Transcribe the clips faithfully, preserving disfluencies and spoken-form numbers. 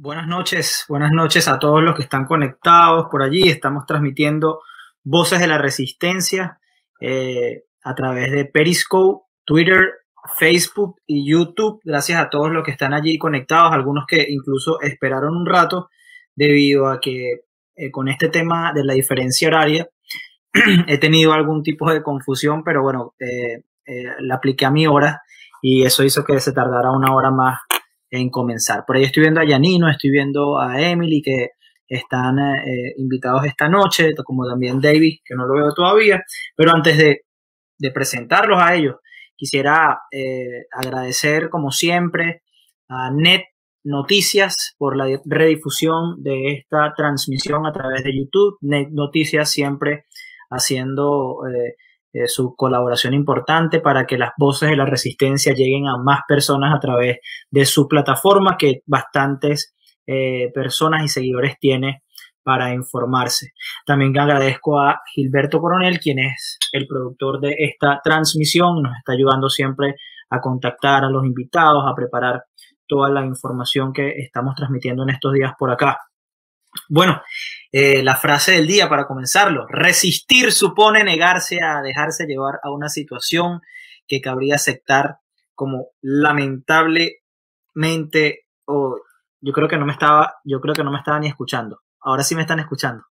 Buenas noches, buenas noches a todos los que están conectados por allí. Estamos transmitiendo Voces de la Resistencia eh, a través de Periscope, Twitter, Facebook y YouTube. Gracias a todos los que están allí conectados, algunos que incluso esperaron un rato debido a que eh, con este tema de la diferencia horaria he tenido algún tipo de confusión, pero bueno, eh, eh, la apliqué a mi hora y eso hizo que se tardara una hora más en comenzar. Por ahí estoy viendo a Yanino, estoy viendo a Emily, que están eh, invitados esta noche, como también David, que no lo veo todavía. Pero antes de, de presentarlos a ellos, quisiera eh, agradecer, como siempre, a Net Noticias por la redifusión de esta transmisión a través de YouTube. Net Noticias siempre haciendo eh, eh, su colaboración importante para que las voces de la resistencia lleguen a más personas a través de su plataforma, que bastantes eh, personas y seguidores tiene para informarse. También agradezco a Gilberto Coronel, quien es el productor de esta transmisión, nos está ayudando siempre a contactar a los invitados, a preparar toda la información que estamos transmitiendo en estos días por acá. Bueno, eh, la frase del día para comenzarlo: resistir supone negarse a dejarse llevar a una situación que cabría aceptar como lamentablemente, o oh, yo creo que no me estaba, yo creo que no me estaba ni escuchando. Ahora sí me están escuchando.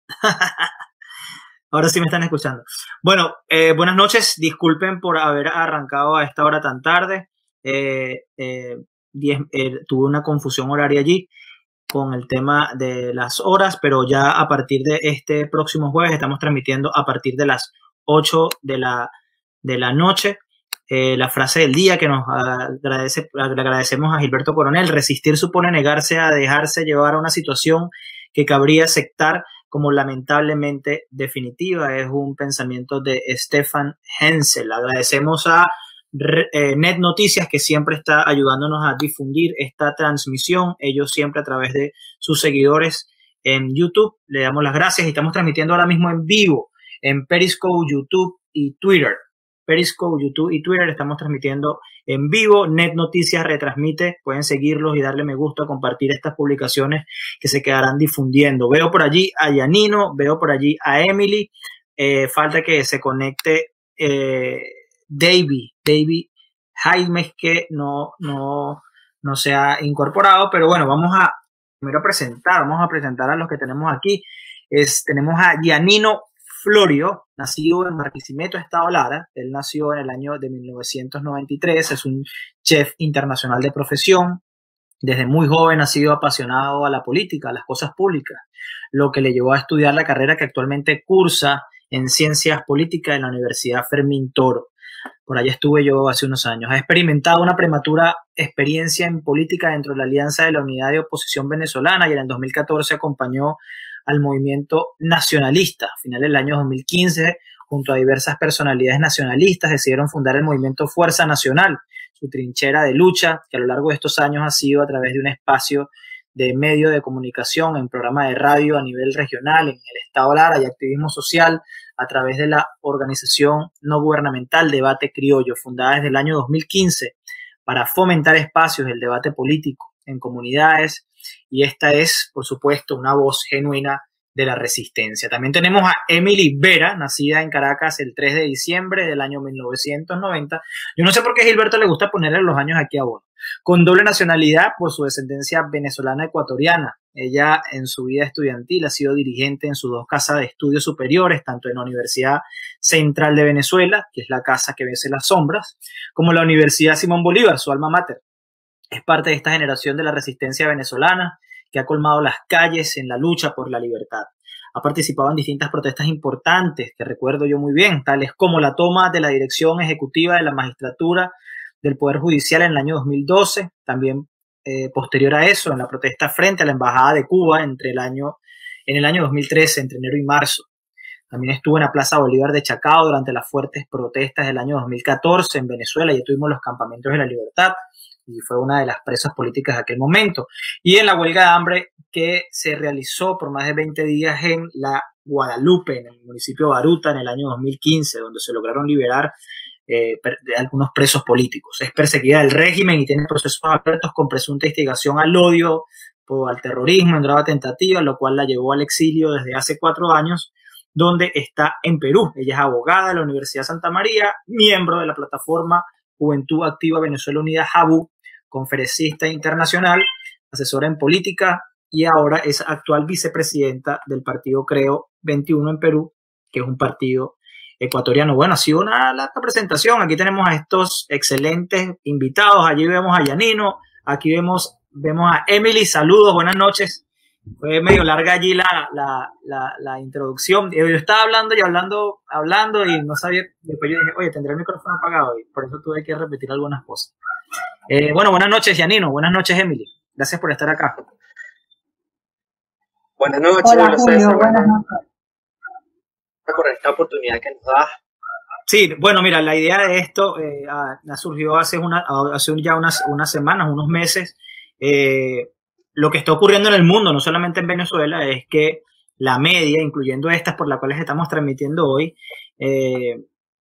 Ahora sí me están escuchando. Bueno, eh, buenas noches. Disculpen por haber arrancado a esta hora tan tarde. Eh, eh, diez, eh, tuve una confusión horaria allí con el tema de las horas, pero ya a partir de este próximo jueves estamos transmitiendo a partir de las ocho de la, de la noche. Eh, la frase del día que nos agradece, le agradecemos a Gilberto Coronel: resistir supone negarse a dejarse llevar a una situación que cabría aceptar como lamentablemente definitiva. Es un pensamiento de Stefan Hensel. Agradecemos a Eh, Net Noticias, que siempre está ayudándonos a difundir esta transmisión, ellos siempre a través de sus seguidores en YouTube. Le damos las gracias y estamos transmitiendo ahora mismo en vivo en Periscope, YouTube y Twitter. Periscope, YouTube y Twitter estamos transmitiendo en vivo. Net Noticias retransmite, pueden seguirlos y darle me gusta, compartir estas publicaciones que se quedarán difundiendo. Veo por allí a Yanino, veo por allí a Emily, eh, falta que se conecte eh, David, David Jaime, que no, no, no se ha incorporado, pero bueno, vamos a primero presentar, vamos a presentar a los que tenemos aquí. Es, tenemos a Yanino Florio, nacido en Barquisimeto, Estado Lara. Él nació en el año de mil novecientos noventa y tres, es un chef internacional de profesión. Desde muy joven ha sido apasionado a la política, a las cosas públicas, lo que le llevó a estudiar la carrera que actualmente cursa en Ciencias Políticas en la Universidad Fermín Toro. Por allá estuve yo hace unos años. Ha experimentado una prematura experiencia en política dentro de la Alianza de la Unidad de Oposición Venezolana y en el dos mil catorce acompañó al movimiento nacionalista. A finales del año dos mil quince, junto a diversas personalidades nacionalistas, decidieron fundar el movimiento Fuerza Nacional, su trinchera de lucha, que a lo largo de estos años ha sido a través de un espacio de medio de comunicación, en programa de radio a nivel regional, en el Estado Lara, y activismo social a través de la organización no gubernamental Debate Criollo, fundada desde el año dos mil quince para fomentar espacios del debate político en comunidades, y esta es, por supuesto, una voz genuina de la resistencia. También tenemos a Emily Vera, nacida en Caracas el tres de diciembre del año mil novecientos noventa. Yo no sé por qué a Gilberto le gusta ponerle los años aquí a uno. Con doble nacionalidad por su descendencia venezolana ecuatoriana. Ella en su vida estudiantil ha sido dirigente en sus dos casas de estudios superiores, tanto en la Universidad Central de Venezuela, que es la casa que vence las sombras, como la Universidad Simón Bolívar, su alma mater. Es parte de esta generación de la resistencia venezolana que ha colmado las calles en la lucha por la libertad. Ha participado en distintas protestas importantes que recuerdo yo muy bien, tales como la toma de la dirección ejecutiva de la magistratura del Poder Judicial en el año dos mil doce, también eh, posterior a eso, en la protesta frente a la Embajada de Cuba entre el año, en el año dos mil trece, entre enero y marzo. También estuvo en la Plaza Bolívar de Chacao durante las fuertes protestas del año dos mil catorce en Venezuela, y tuvimos los campamentos de la libertad, y fue una de las presas políticas de aquel momento. Y en la huelga de hambre que se realizó por más de veinte días en la Guadalupe, en el municipio de Baruta, en el año dos mil quince, donde se lograron liberar eh, de algunos presos políticos. Es perseguida del régimen y tiene procesos abiertos con presunta instigación al odio o al terrorismo en grave tentativa, lo cual la llevó al exilio desde hace cuatro años, donde está en Perú. Ella es abogada de la Universidad Santa María, miembro de la plataforma Juventud Activa Venezuela Unida, JAVU, conferencista internacional, asesora en política y ahora es actual vicepresidenta del partido Creo veintiuno en Perú, que es un partido ecuatoriano. Bueno, ha sido una larga presentación. Aquí tenemos a estos excelentes invitados. Allí vemos a Yanino, aquí vemos, vemos a Emily. Saludos, buenas noches. Fue medio larga allí la, la, la, la introducción. Yo estaba hablando y hablando, hablando y no sabía. Después yo dije, oye, tendré el micrófono apagado y por eso tuve que repetir algunas cosas. Eh, bueno, buenas noches, Yanino. Buenas noches, Emily. Gracias por estar acá. Buenas noches, Hola, Julio, buenas noches. Por esta oportunidad que nos da. Sí, bueno, mira, la idea de esto eh, ha, surgió hace, una, hace ya unas, unas semanas, unos meses. Eh, lo que está ocurriendo en el mundo, no solamente en Venezuela, es que la media, incluyendo estas por las cuales estamos transmitiendo hoy, eh,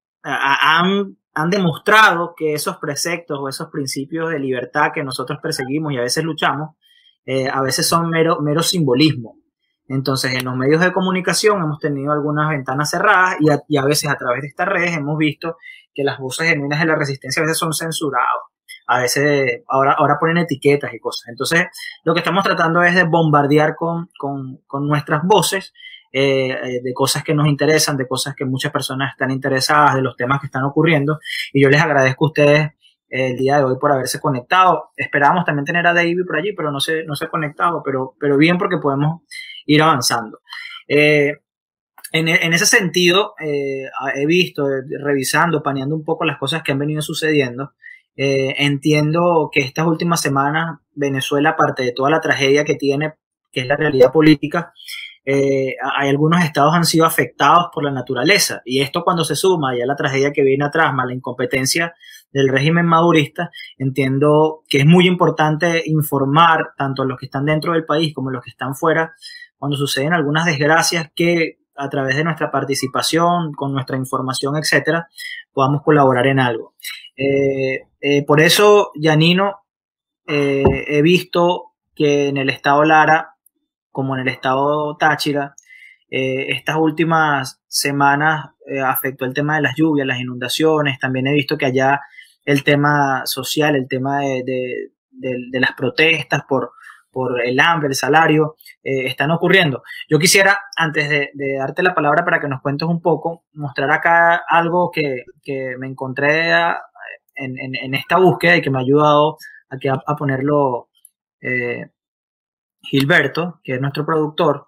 han, han demostrado que esos preceptos o esos principios de libertad que nosotros perseguimos y a veces luchamos, eh, a veces son mero, mero simbolismo. Entonces, en los medios de comunicación hemos tenido algunas ventanas cerradas y a, y a veces a través de estas redes hemos visto que las voces genuinas de la resistencia a veces son censuradas. A veces, ahora, ahora ponen etiquetas y cosas. Entonces, lo que estamos tratando es de bombardear con, con, con nuestras voces eh, de cosas que nos interesan, de cosas que muchas personas están interesadas, de los temas que están ocurriendo. Y yo les agradezco a ustedes el día de hoy por haberse conectado. Esperábamos también tener a David por allí, pero no se, no se ha conectado, pero, pero bien porque podemos ir avanzando. Eh, en, en ese sentido, eh, he visto, eh, revisando, paneando un poco las cosas que han venido sucediendo, eh, entiendo que estas últimas semanas Venezuela, aparte de toda la tragedia que tiene, que es la realidad política, eh, hay algunos estados han sido afectados por la naturaleza, y esto cuando se suma ya la tragedia que viene atrás, más la incompetencia del régimen madurista, entiendo que es muy importante informar tanto a los que están dentro del país como a los que están fuera cuando suceden algunas desgracias, que a través de nuestra participación, con nuestra información, etcétera, podamos colaborar en algo. Eh, eh, por eso, Yanino, eh, he visto que en el estado Lara, como en el estado Táchira, eh, estas últimas semanas eh, afectó el tema de las lluvias, las inundaciones. También he visto que allá el tema social, el tema de, de, de, de las protestas por, por el hambre, el salario, eh, están ocurriendo. Yo quisiera, antes de, de darte la palabra para que nos cuentes un poco, mostrar acá algo que, que me encontré a, en, en, en esta búsqueda y que me ha ayudado aquí a, a ponerlo eh, Gilberto, que es nuestro productor.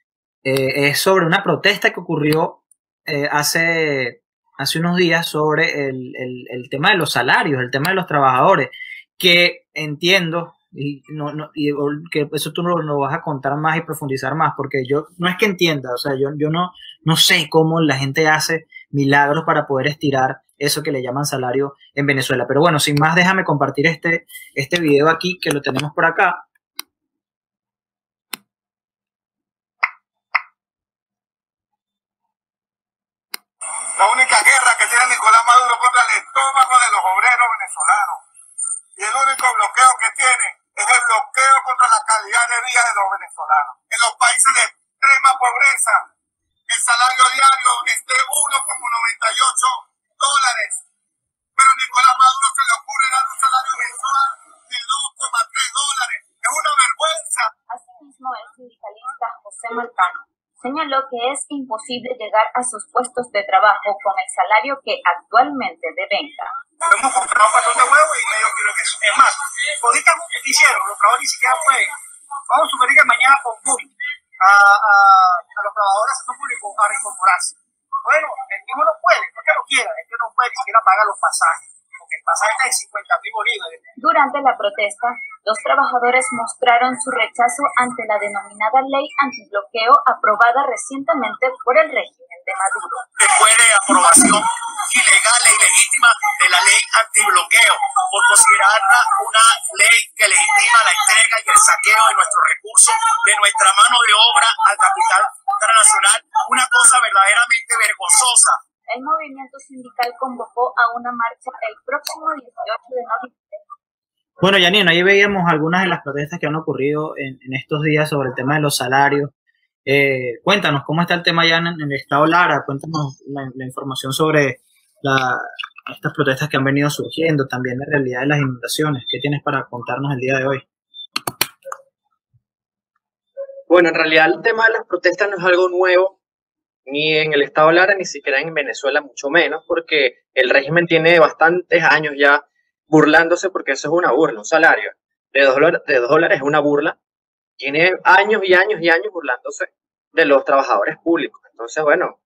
Eh, es sobre una protesta que ocurrió eh, hace, hace unos días sobre el, el, el tema de los salarios, el tema de los trabajadores, que entiendo, y, no, no, y que eso tú nos lo vas a contar más y profundizar más, porque yo no es que entienda, o sea, yo, yo no, no sé cómo la gente hace milagros para poder estirar eso que le llaman salario en Venezuela. Pero bueno, sin más, déjame compartir este, este video aquí, que lo tenemos por acá. La única guerra que tiene Nicolás Maduro contra el estómago de los obreros venezolanos. Y el único bloqueo que tiene es el bloqueo contra la calidad de vida de los venezolanos. En los países de extrema pobreza, el salario diario es de uno coma noventa y ocho dólares. Pero a Nicolás Maduro se le ocurre dar un salario mensual de dos coma tres dólares. Es una vergüenza. Asimismo, el sindicalista José Marcano señaló que es imposible llegar a sus puestos de trabajo con el salario que actualmente devenga. Hemos comprado un patrón de huevo y medio kilo de queso. Es más, ahorita que hicieron, los trabajadores ni siquiera pueden. Vamos a sugerir que mañana pongan a, a, a los trabajadores del sector público a reincorporarse. Bueno, el mismo no puede, no es que no quiera, es que no puede ni siquiera pagar los pasajes, porque el pasaje está de cincuenta mil bolívares. Durante la protesta, los trabajadores mostraron su rechazo ante la denominada ley antibloqueo aprobada recientemente por el régimen de Maduro. Después de aprobación ilegal e ilegítima de la ley antibloqueo, por considerarla una ley que legitima la entrega y el saqueo de nuestros recursos, de nuestra mano de obra al capital transnacional, una cosa verdaderamente vergonzosa. El movimiento sindical convocó a una marcha el próximo dieciocho de noviembre. Bueno, Janino, ahí veíamos algunas de las protestas que han ocurrido en, en estos días sobre el tema de los salarios. Eh, cuéntanos, ¿cómo está el tema ya en, en el estado Lara? Cuéntanos la, la información sobre la, estas protestas que han venido surgiendo, también la realidad de las inundaciones. ¿Qué tienes para contarnos el día de hoy? Bueno, en realidad el tema de las protestas no es algo nuevo, ni en el estado Lara, ni siquiera en Venezuela, mucho menos, porque el régimen tiene bastantes años ya burlándose, porque eso es una burla, un salario de dos dólares, de dos dólares es una burla. Tiene años y años y años burlándose de los trabajadores públicos. Entonces, bueno,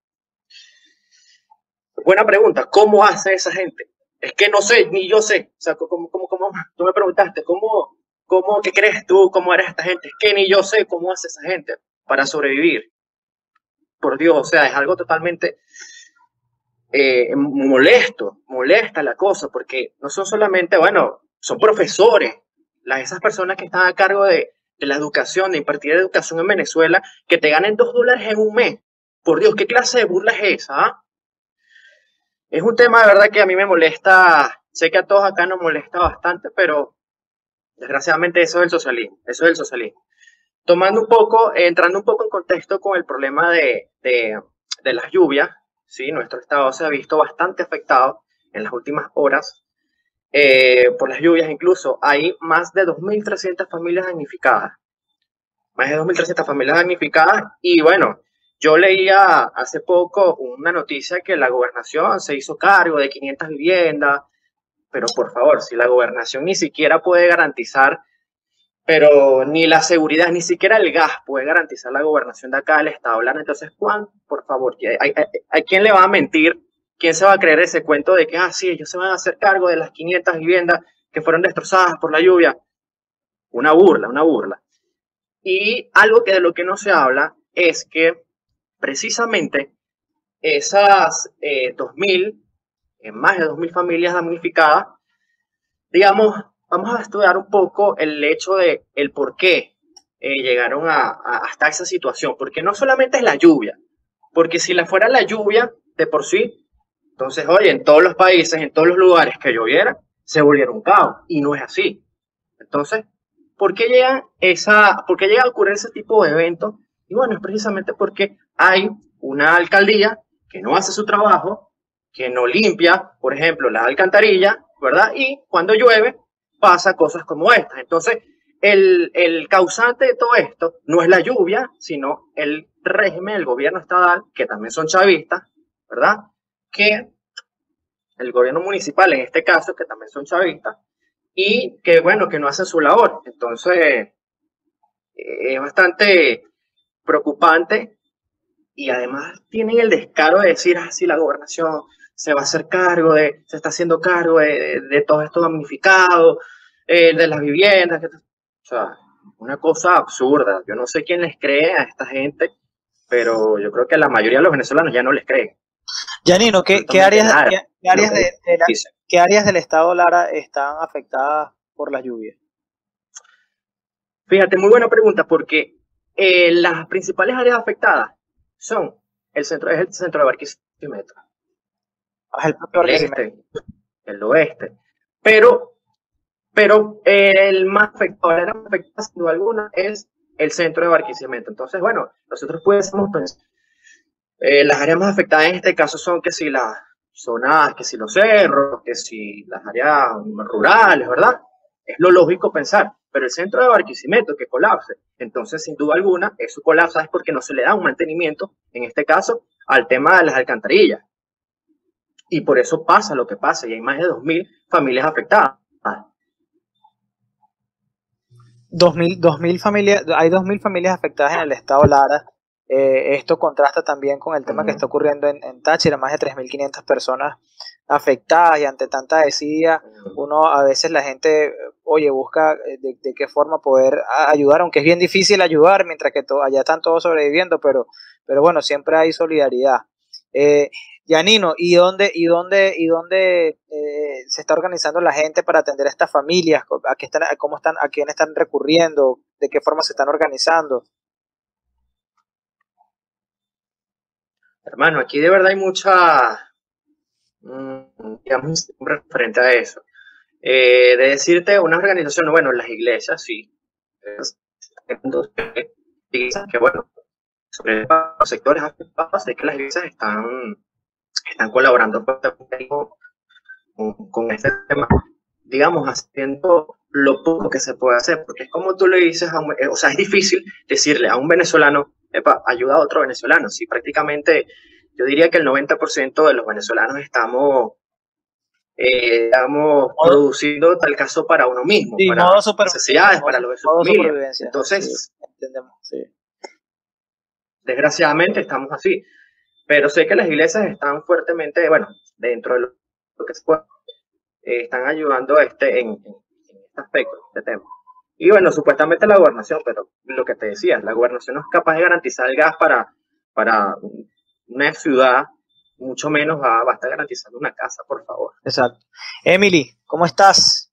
buena pregunta, ¿cómo hace esa gente? Es que no sé, ni yo sé. O sea, ¿cómo, cómo, cómo? Tú me preguntaste, ¿cómo, cómo, qué crees tú? ¿Cómo eres esta gente? Es que ni yo sé cómo hace esa gente para sobrevivir. Por Dios, o sea, es algo totalmente eh, molesto, molesta la cosa, porque no son solamente, bueno, son profesores, las, esas personas que están a cargo de, de la educación, de impartir educación en Venezuela, que te ganen dos dólares en un mes. Por Dios, ¿qué clase de burla es esa? ¿Ah? Es un tema de verdad que a mí me molesta, sé que a todos acá nos molesta bastante, pero desgraciadamente eso es el socialismo, eso es el socialismo. Tomando un poco, eh, entrando un poco en contexto con el problema de, de, de las lluvias, ¿sí? Nuestro estado se ha visto bastante afectado en las últimas horas eh, por las lluvias. Incluso hay más de dos mil trescientas familias damnificadas, más de dos mil trescientas familias damnificadas, y bueno, yo leía hace poco una noticia que la gobernación se hizo cargo de quinientas viviendas, pero por favor, si la gobernación ni siquiera puede garantizar, pero ni la seguridad, ni siquiera el gas puede garantizar la gobernación de acá del estado Lara, entonces, Juan, por favor, ¿a quién le va a mentir? ¿Quién se va a creer ese cuento de que, ah, sí, ellos se van a hacer cargo de las quinientas viviendas que fueron destrozadas por la lluvia? Una burla, una burla. Y algo que de lo que no se habla es que precisamente esas eh, dos mil, eh, más de dos mil familias damnificadas, digamos, vamos a estudiar un poco el hecho de el por qué eh, llegaron a, a, hasta esa situación, porque no solamente es la lluvia, porque si la fuera la lluvia de por sí, entonces, oye, en todos los países, en todos los lugares que lloviera, se volviera un caos, y no es así. Entonces, ¿por qué llega, esa, ¿por qué llega a ocurrir ese tipo de eventos? Y bueno, es precisamente porque hay una alcaldía que no hace su trabajo, que no limpia, por ejemplo, las alcantarillas, ¿verdad? Y cuando llueve, pasa cosas como estas. Entonces, el, el causante de todo esto no es la lluvia, sino el régimen, el gobierno estatal, que también son chavistas, ¿verdad? Que el gobierno municipal, en este caso, que también son chavistas, y que, bueno, que no hacen su labor. Entonces, eh, es bastante preocupante, y además tienen el descaro de decir, ah, sí, la gobernación se va a hacer cargo de, se está haciendo cargo de, de, de todo esto damnificado, eh, de las viviendas, que, o sea, una cosa absurda. Yo no sé quién les cree a esta gente, pero yo creo que a la mayoría de los venezolanos ya no les creen. Janino, ¿qué, ¿qué áreas, qué, qué áreas de, de la, ¿qué áreas del estado Lara están afectadas por las lluvias? Fíjate, muy buena pregunta, porque eh, las principales áreas afectadas son el centro, es el centro de Barquisimeto, es el propio el este, el oeste, pero, pero eh, el más afectado, la área más afectada sin duda alguna es el centro de Barquisimeto. Entonces, bueno, nosotros podemos pensar, eh, las áreas más afectadas en este caso son que si las zonas, que si los cerros, que si las áreas rurales, ¿verdad? Es lo lógico pensar, pero el centro de Barquisimeto que colapse, entonces sin duda alguna eso colapsa es porque no se le da un mantenimiento, en este caso, al tema de las alcantarillas. Y por eso pasa lo que pasa, y hay más de dos mil familias afectadas. dos mil familias, hay dos mil familias afectadas en el estado Lara. Eh, esto contrasta también con el tema uh-huh. que está ocurriendo en, en Táchira, más de tres mil quinientas personas afectadas, y ante tanta desidia, uno a veces la gente, oye, busca de, de qué forma poder ayudar, aunque es bien difícil ayudar, mientras que to, allá están todos sobreviviendo, pero, pero bueno, siempre hay solidaridad. Eh, Janino, ¿y dónde, y dónde, y dónde eh, se está organizando la gente para atender a estas familias? ¿A qué están, cómo están, a quién están recurriendo? ¿De qué forma se están organizando? Hermano, aquí de verdad hay mucha, digamos, referente a eso. Eh, de decirte una organización, bueno, las iglesias sí. Entonces, iglesias que bueno, sobre los sectores afectados, sé que las iglesias están, están colaborando fuertemente con, con este tema, digamos, haciendo lo poco que se puede hacer, porque es como tú le dices, a un, eh, o sea, es difícil decirle a un venezolano, epa, ayuda a otro venezolano, si prácticamente yo diría que el noventa por ciento de los venezolanos estamos, eh, estamos modo, produciendo tal caso para uno mismo, sí, para modo necesidades, para lo de su familia. Entonces, sí, entendemos, sí. Desgraciadamente estamos así, pero sé que las iglesias están fuertemente, bueno, dentro de lo que se puede, eh, están ayudando este, en, en, en este aspecto, este tema. Y bueno, supuestamente la gobernación, pero lo que te decía, la gobernación no es capaz de garantizar el gas para, para una ciudad, mucho menos va, va a estar garantizando una casa, por favor. Exacto. Emily, ¿cómo estás?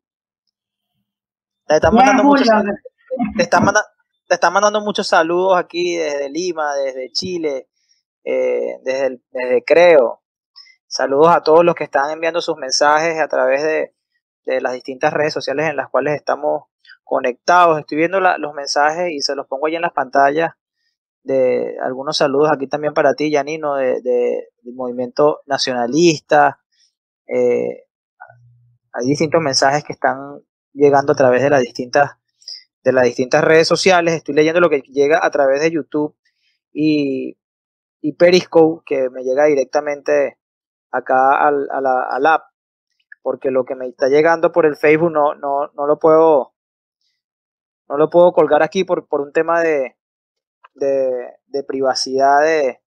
Te están mandando muchos saludos. Te están mandando, te están mandando muchos saludos aquí desde Lima, desde Chile, eh, desde, el, desde Creo. Saludos a todos los que están enviando sus mensajes a través de, de las distintas redes sociales en las cuales estamos conectados. Estoy viendo la, los mensajes y se los pongo ahí en las pantallas de algunos saludos aquí también para ti, Janino, de, de, del movimiento nacionalista. Eh, hay distintos mensajes que están llegando a través de las distintas de las distintas redes sociales. Estoy leyendo lo que llega a través de YouTube y, y Periscope, que me llega directamente acá al, a la, al app, porque lo que me está llegando por el Facebook no, no, no lo puedo no lo puedo colgar aquí por, por un tema de, de, de privacidad de,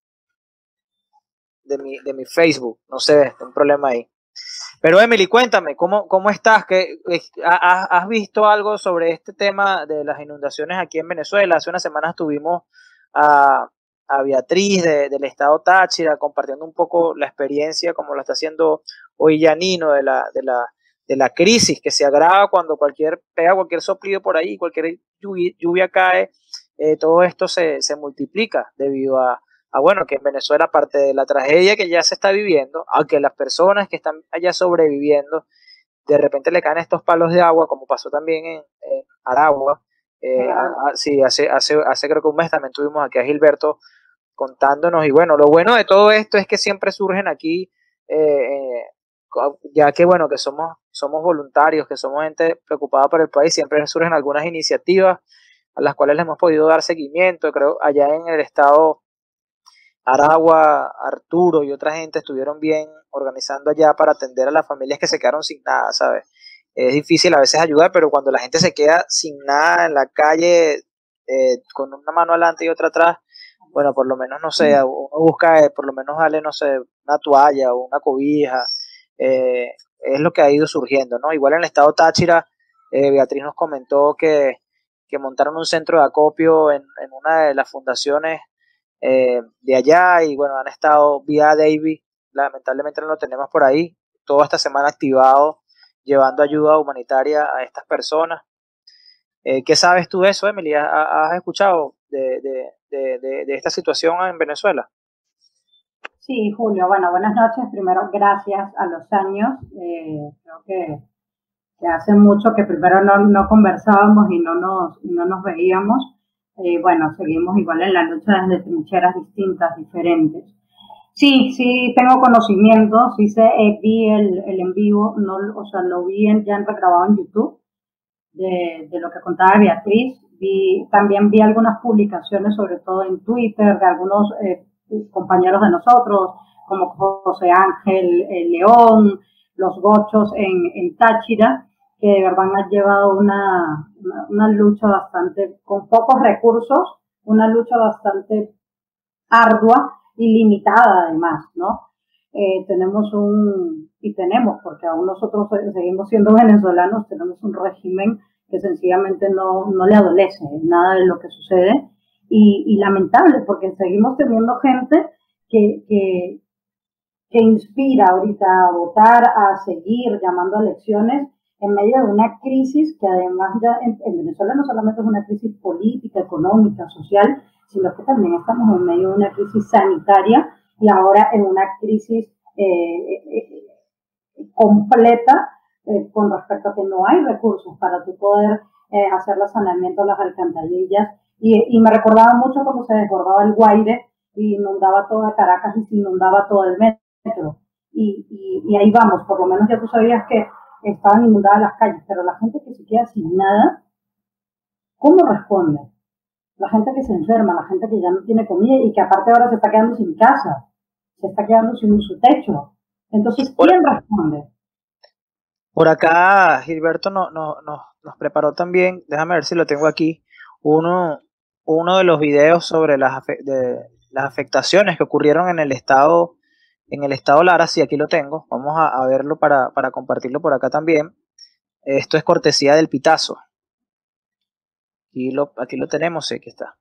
de, mi, de mi Facebook. No sé, un problema ahí. Pero Emily, cuéntame, ¿cómo, cómo estás? ¿Qué, has, ¿Has visto algo sobre este tema de las inundaciones aquí en Venezuela? Hace unas semanas tuvimos a, a Beatriz de, del estado Táchira compartiendo un poco la experiencia, como lo está haciendo hoy Janino, de la, de la, de la crisis que se agrava cuando cualquier pega cualquier soplido por ahí, cualquier lluvia, lluvia cae, eh, todo esto se, se multiplica debido a Ah, bueno, que en Venezuela, aparte de la tragedia que ya se está viviendo, aunque las personas que están allá sobreviviendo, de repente le caen estos palos de agua, como pasó también en, en Aragua. Eh, a, a, sí, hace, hace, hace creo que un mes también tuvimos aquí a Gilberto contándonos. Y bueno, lo bueno de todo esto es que siempre surgen aquí, eh, eh, ya que bueno, que somos, somos voluntarios, que somos gente preocupada por el país, siempre surgen algunas iniciativas a las cuales le hemos podido dar seguimiento. Creo allá en el estado Aragua, Arturo y otra gente estuvieron bien organizando allá para atender a las familias que se quedaron sin nada, ¿sabes? Es difícil a veces ayudar, pero cuando la gente se queda sin nada en la calle, eh, con una mano adelante y otra atrás, bueno, por lo menos, no sé, uno busca, eh, por lo menos darle, no sé, una toalla o una cobija, eh, es lo que ha ido surgiendo, ¿no? Igual en el estado Táchira, eh, Beatriz nos comentó que, que montaron un centro de acopio en, en una de las fundaciones Eh, de allá y bueno, han estado vía David, lamentablemente no lo tenemos por ahí, toda esta semana activado llevando ayuda humanitaria a estas personas. Eh, ¿Qué sabes tú de eso, Emily? ¿Has escuchado de, de, de, de, de esta situación en Venezuela? Sí, Julio, bueno, buenas noches. Primero, gracias a los años. Eh, creo que, que hace mucho que primero no, no conversábamos y no nos, no nos veíamos. Eh, bueno, seguimos igual en la lucha desde trincheras distintas, diferentes. Sí, sí, tengo conocimiento, sí sé, eh, vi el, el en vivo, no, o sea, lo vi en, ya grabado en YouTube, de, de lo que contaba Beatriz. Vi, también vi algunas publicaciones, sobre todo en Twitter, de algunos eh, compañeros de nosotros, como José Ángel eh, León, los gochos en, en Táchira, que de verdad han llevado una, una, una lucha bastante, con pocos recursos, una lucha bastante ardua y limitada además, ¿no? Eh, tenemos un, y tenemos, porque aún nosotros seguimos siendo venezolanos, tenemos un régimen que sencillamente no, no le adolece nada de lo que sucede, y, y lamentable, porque seguimos teniendo gente que, que, que inspira ahorita a votar, a seguir llamando a elecciones, en medio de una crisis que además ya en, en Venezuela no solamente es una crisis política, económica, social, sino que también estamos en medio de una crisis sanitaria y ahora en una crisis eh, eh, completa eh, con respecto a que no hay recursos para tu poder eh, hacer el saneamiento de las alcantarillas. Y, y me recordaba mucho cuando se desbordaba el Guaire y inundaba toda Caracas y se inundaba todo el metro. Y, y, y ahí vamos, por lo menos ya tú sabías que estaban inundadas las calles, pero la gente que se queda sin nada, ¿cómo responde? La gente que se enferma, la gente que ya no tiene comida y que aparte ahora se está quedando sin casa, se está quedando sin su techo. Entonces, ¿quién responde? Por acá Gilberto no, no, no, nos preparó también, déjame ver si lo tengo aquí, uno, uno de los videos sobre las, de, las afectaciones que ocurrieron en el estado, en el estado Lara. Sí, aquí lo tengo, vamos a, a verlo para, para compartirlo por acá también. Esto es cortesía del Pitazo. Aquí lo, aquí lo tenemos, sí, aquí está.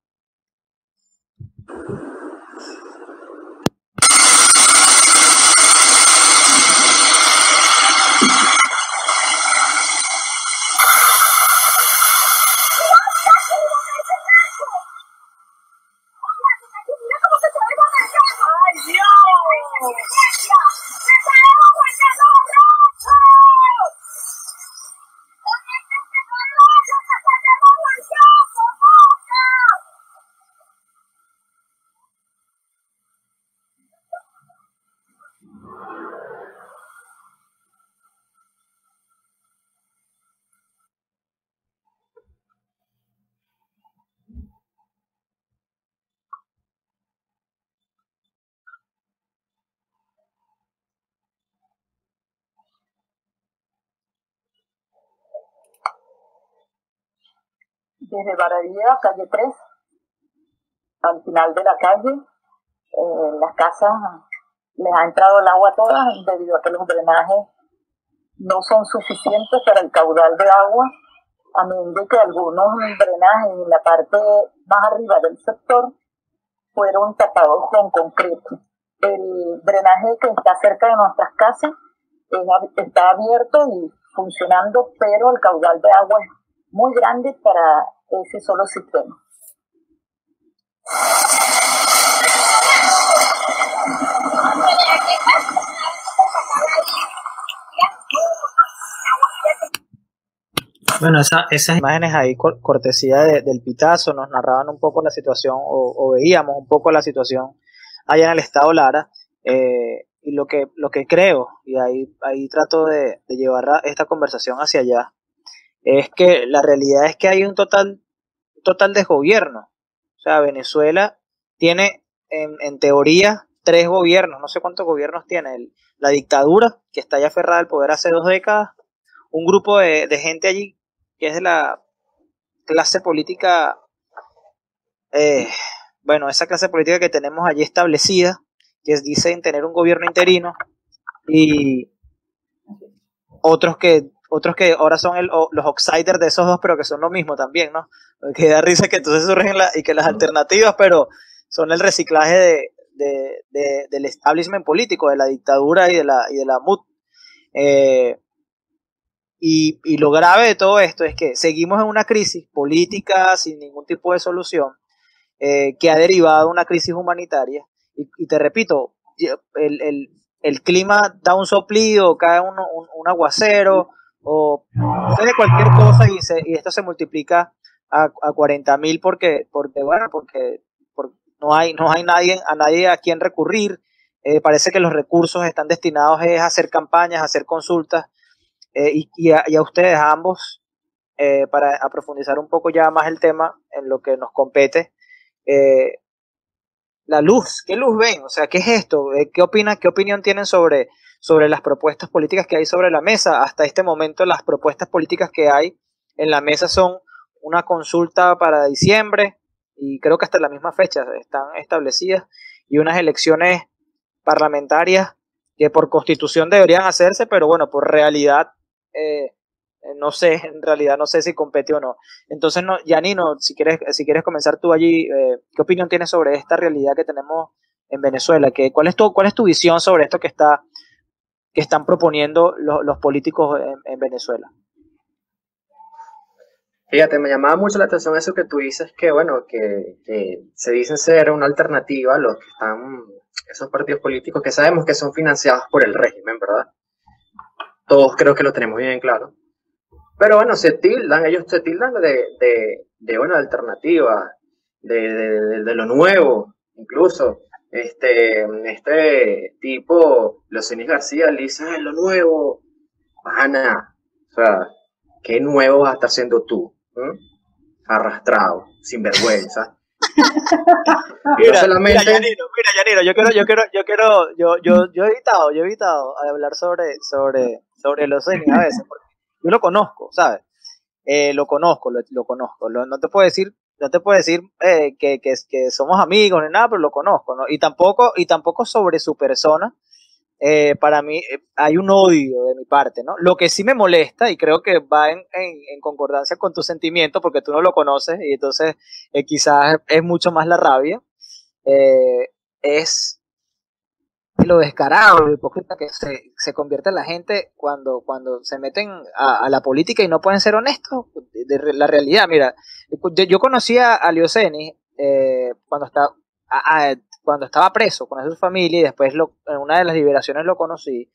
Desde Barranquilla, calle tres, al final de la calle, eh, las casas les ha entrado el agua todas debido a que los drenajes no son suficientes para el caudal de agua, a menos de que algunos drenajes en la parte más arriba del sector fueron tapados con concreto. El drenaje que está cerca de nuestras casas es, está abierto y funcionando, pero el caudal de agua es muy grande para ese solo sistema. Bueno, esa, esas imágenes ahí, cortesía de, del Pitazo, nos narraban un poco la situación, o, o veíamos un poco la situación allá en el estado Lara, eh, y lo que, lo que creo, y ahí, ahí trato de, de llevar esta conversación hacia allá, es que la realidad es que hay un total, total desgobierno. O sea, Venezuela tiene en, en teoría tres gobiernos, no sé cuántos gobiernos tiene, el, la dictadura, que está ya aferrada al poder hace dos décadas, un grupo de, de gente allí que es de la clase política, eh, bueno, esa clase política que tenemos allí establecida, que dicen tener un gobierno interino, y otros que otros que ahora son el, los outsiders de esos dos, pero que son lo mismo también, ¿no? Que da risa que entonces surgen la, y que las alternativas, pero son el reciclaje de, de, de, del establishment político, de la dictadura y de la, y de la M U D. Eh, y, y lo grave de todo esto es que seguimos en una crisis política sin ningún tipo de solución, eh, que ha derivado de una crisis humanitaria. Y, y te repito, el, el, el clima da un soplido, cae un, un, un aguacero, o sucede cualquier cosa y, se, y esto se multiplica a, a cuarenta mil porque, porque, bueno, porque, porque no hay, no hay nadie, a nadie a quien recurrir. Eh, parece que los recursos están destinados a hacer campañas, a hacer consultas, eh, y, y, a, y a ustedes, a ambos, eh, para a profundizar un poco ya más el tema en lo que nos compete. Eh, la luz, ¿qué luz ven? O sea, ¿qué es esto? ¿Qué opinan, qué opinión tienen sobre, sobre las propuestas políticas que hay sobre la mesa? Hasta este momento las propuestas políticas que hay en la mesa son una consulta para diciembre, y creo que hasta la misma fecha están establecidas, y unas elecciones parlamentarias que por constitución deberían hacerse, pero bueno, por realidad, eh, no sé, en realidad no sé si compete o no. Entonces, no, Yanino, si quieres, si quieres comenzar tú allí, eh, ¿qué opinión tienes sobre esta realidad que tenemos en Venezuela? ¿Qué, cuál, es tu, ¿Cuál es tu visión sobre esto que, está, que están proponiendo los, los políticos en, en Venezuela? Fíjate, me llamaba mucho la atención eso que tú dices, que bueno, que, que se dicen ser una alternativa a los que están, esos partidos políticos que sabemos que son financiados por el régimen, ¿verdad? todos creo que lo tenemos bien claro. Pero bueno, se tildan, ellos se tildan de, de, de una alternativa, de, de, de, de lo nuevo, incluso. Este, este tipo, Leocenis García, le dice, "Ay, lo nuevo, pana, o sea, ¿qué nuevo vas a estar siendo tú? ¿Mm? Arrastrado, sin vergüenza." Mira, no solamente... mira, Yaniro, mira, Yaniro, yo quiero, yo quiero, yo quiero, yo, yo, yo he evitado, yo he evitado hablar sobre, sobre, sobre Leocenis a veces, porque yo lo conozco, ¿sabes? Eh, lo conozco, lo, lo conozco, lo, no te puedo decir, no te puedo decir eh, que, que, que somos amigos ni nada, pero lo conozco, ¿no? Y tampoco, y tampoco sobre su persona, eh, para mí eh, hay un odio de mi parte, ¿no? Lo que sí me molesta, y creo que va en, en, en concordancia con tu sentimiento, porque tú no lo conoces, y entonces eh, quizás es mucho más la rabia, eh, es lo descarado, lo hipócrita que se, se convierte la gente cuando, cuando se meten a, a la política y no pueden ser honestos de, de la realidad. Mira, yo, yo conocí a Leocenis eh, cuando, estaba, a, a, cuando estaba preso, conocí a su familia y después lo, en una de las liberaciones lo conocí.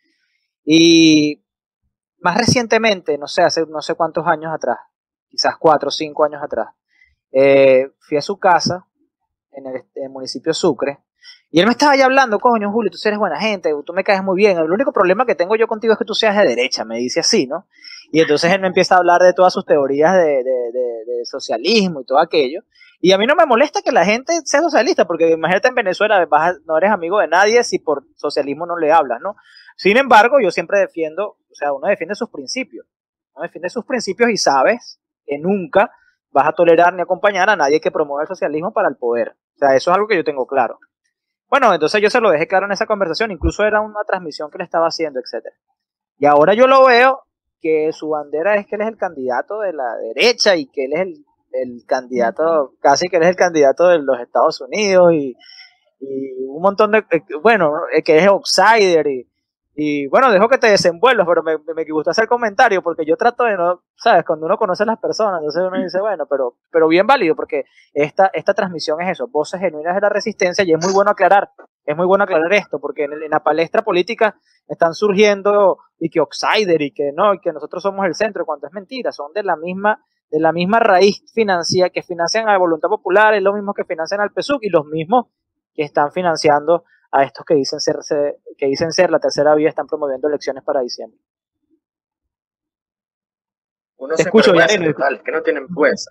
Y más recientemente, no sé, hace no sé cuántos años atrás, quizás cuatro o cinco años atrás, eh, fui a su casa en el, en el municipio de Sucre. Y él me estaba ya hablando, coño, Julio, tú eres buena gente, tú me caes muy bien. El único problema que tengo yo contigo es que tú seas de derecha, me dice así, ¿no? Y entonces él me empieza a hablar de todas sus teorías de, de, de, de socialismo y todo aquello. Y a mí no me molesta que la gente sea socialista, porque imagínate en Venezuela, vas a, no eres amigo de nadie si por socialismo no le hablas, ¿no? Sin embargo, yo siempre defiendo, o sea, uno defiende sus principios. Uno defiende sus principios y sabes que nunca vas a tolerar ni acompañar a nadie que promueva el socialismo para el poder. O sea, eso es algo que yo tengo claro. Bueno, entonces yo se lo dejé claro en esa conversación, incluso era una transmisión que le estaba haciendo, etcétera. Y ahora yo lo veo que su bandera es que él es el candidato de la derecha y que él es el, el candidato, casi que él es el candidato de los Estados Unidos y, y un montón de, bueno, que es outsider y, y bueno, dejo que te desenvuelvas, pero me, me gusta hacer comentarios porque yo trato de no, sabes, cuando uno conoce a las personas, entonces uno dice, bueno, pero, pero bien válido porque esta, esta transmisión es eso, voces genuinas de la resistencia y es muy bueno aclarar, es muy bueno aclarar esto porque en, el, en la palestra política están surgiendo y que outsider y que no, y que nosotros somos el centro, cuando es mentira, son de la misma, de la misma raíz financiera que financian a Voluntad Popular, es lo mismo que financian al P S U C y los mismos que están financiando a estos que dicen ser, que dicen ser la tercera vía, están promoviendo elecciones para diciembre. Uno Te escucho, Yanino. Es que no tienen fuerza.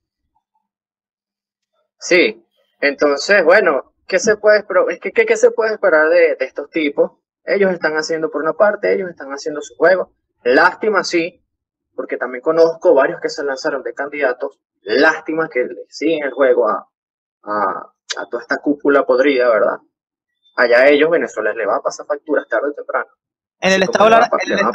Sí, entonces, bueno, ¿qué se puede, ¿qué, qué, qué se puede esperar de, de estos tipos? Ellos están haciendo por una parte, ellos están haciendo su juego. Lástima, sí, porque también conozco varios que se lanzaron de candidatos. Lástima que le siguen el juego a, a, a toda esta cúpula podrida, ¿verdad? Allá a ellos, Venezuela les va a pasar facturas tarde o temprano. En el Estado Lara,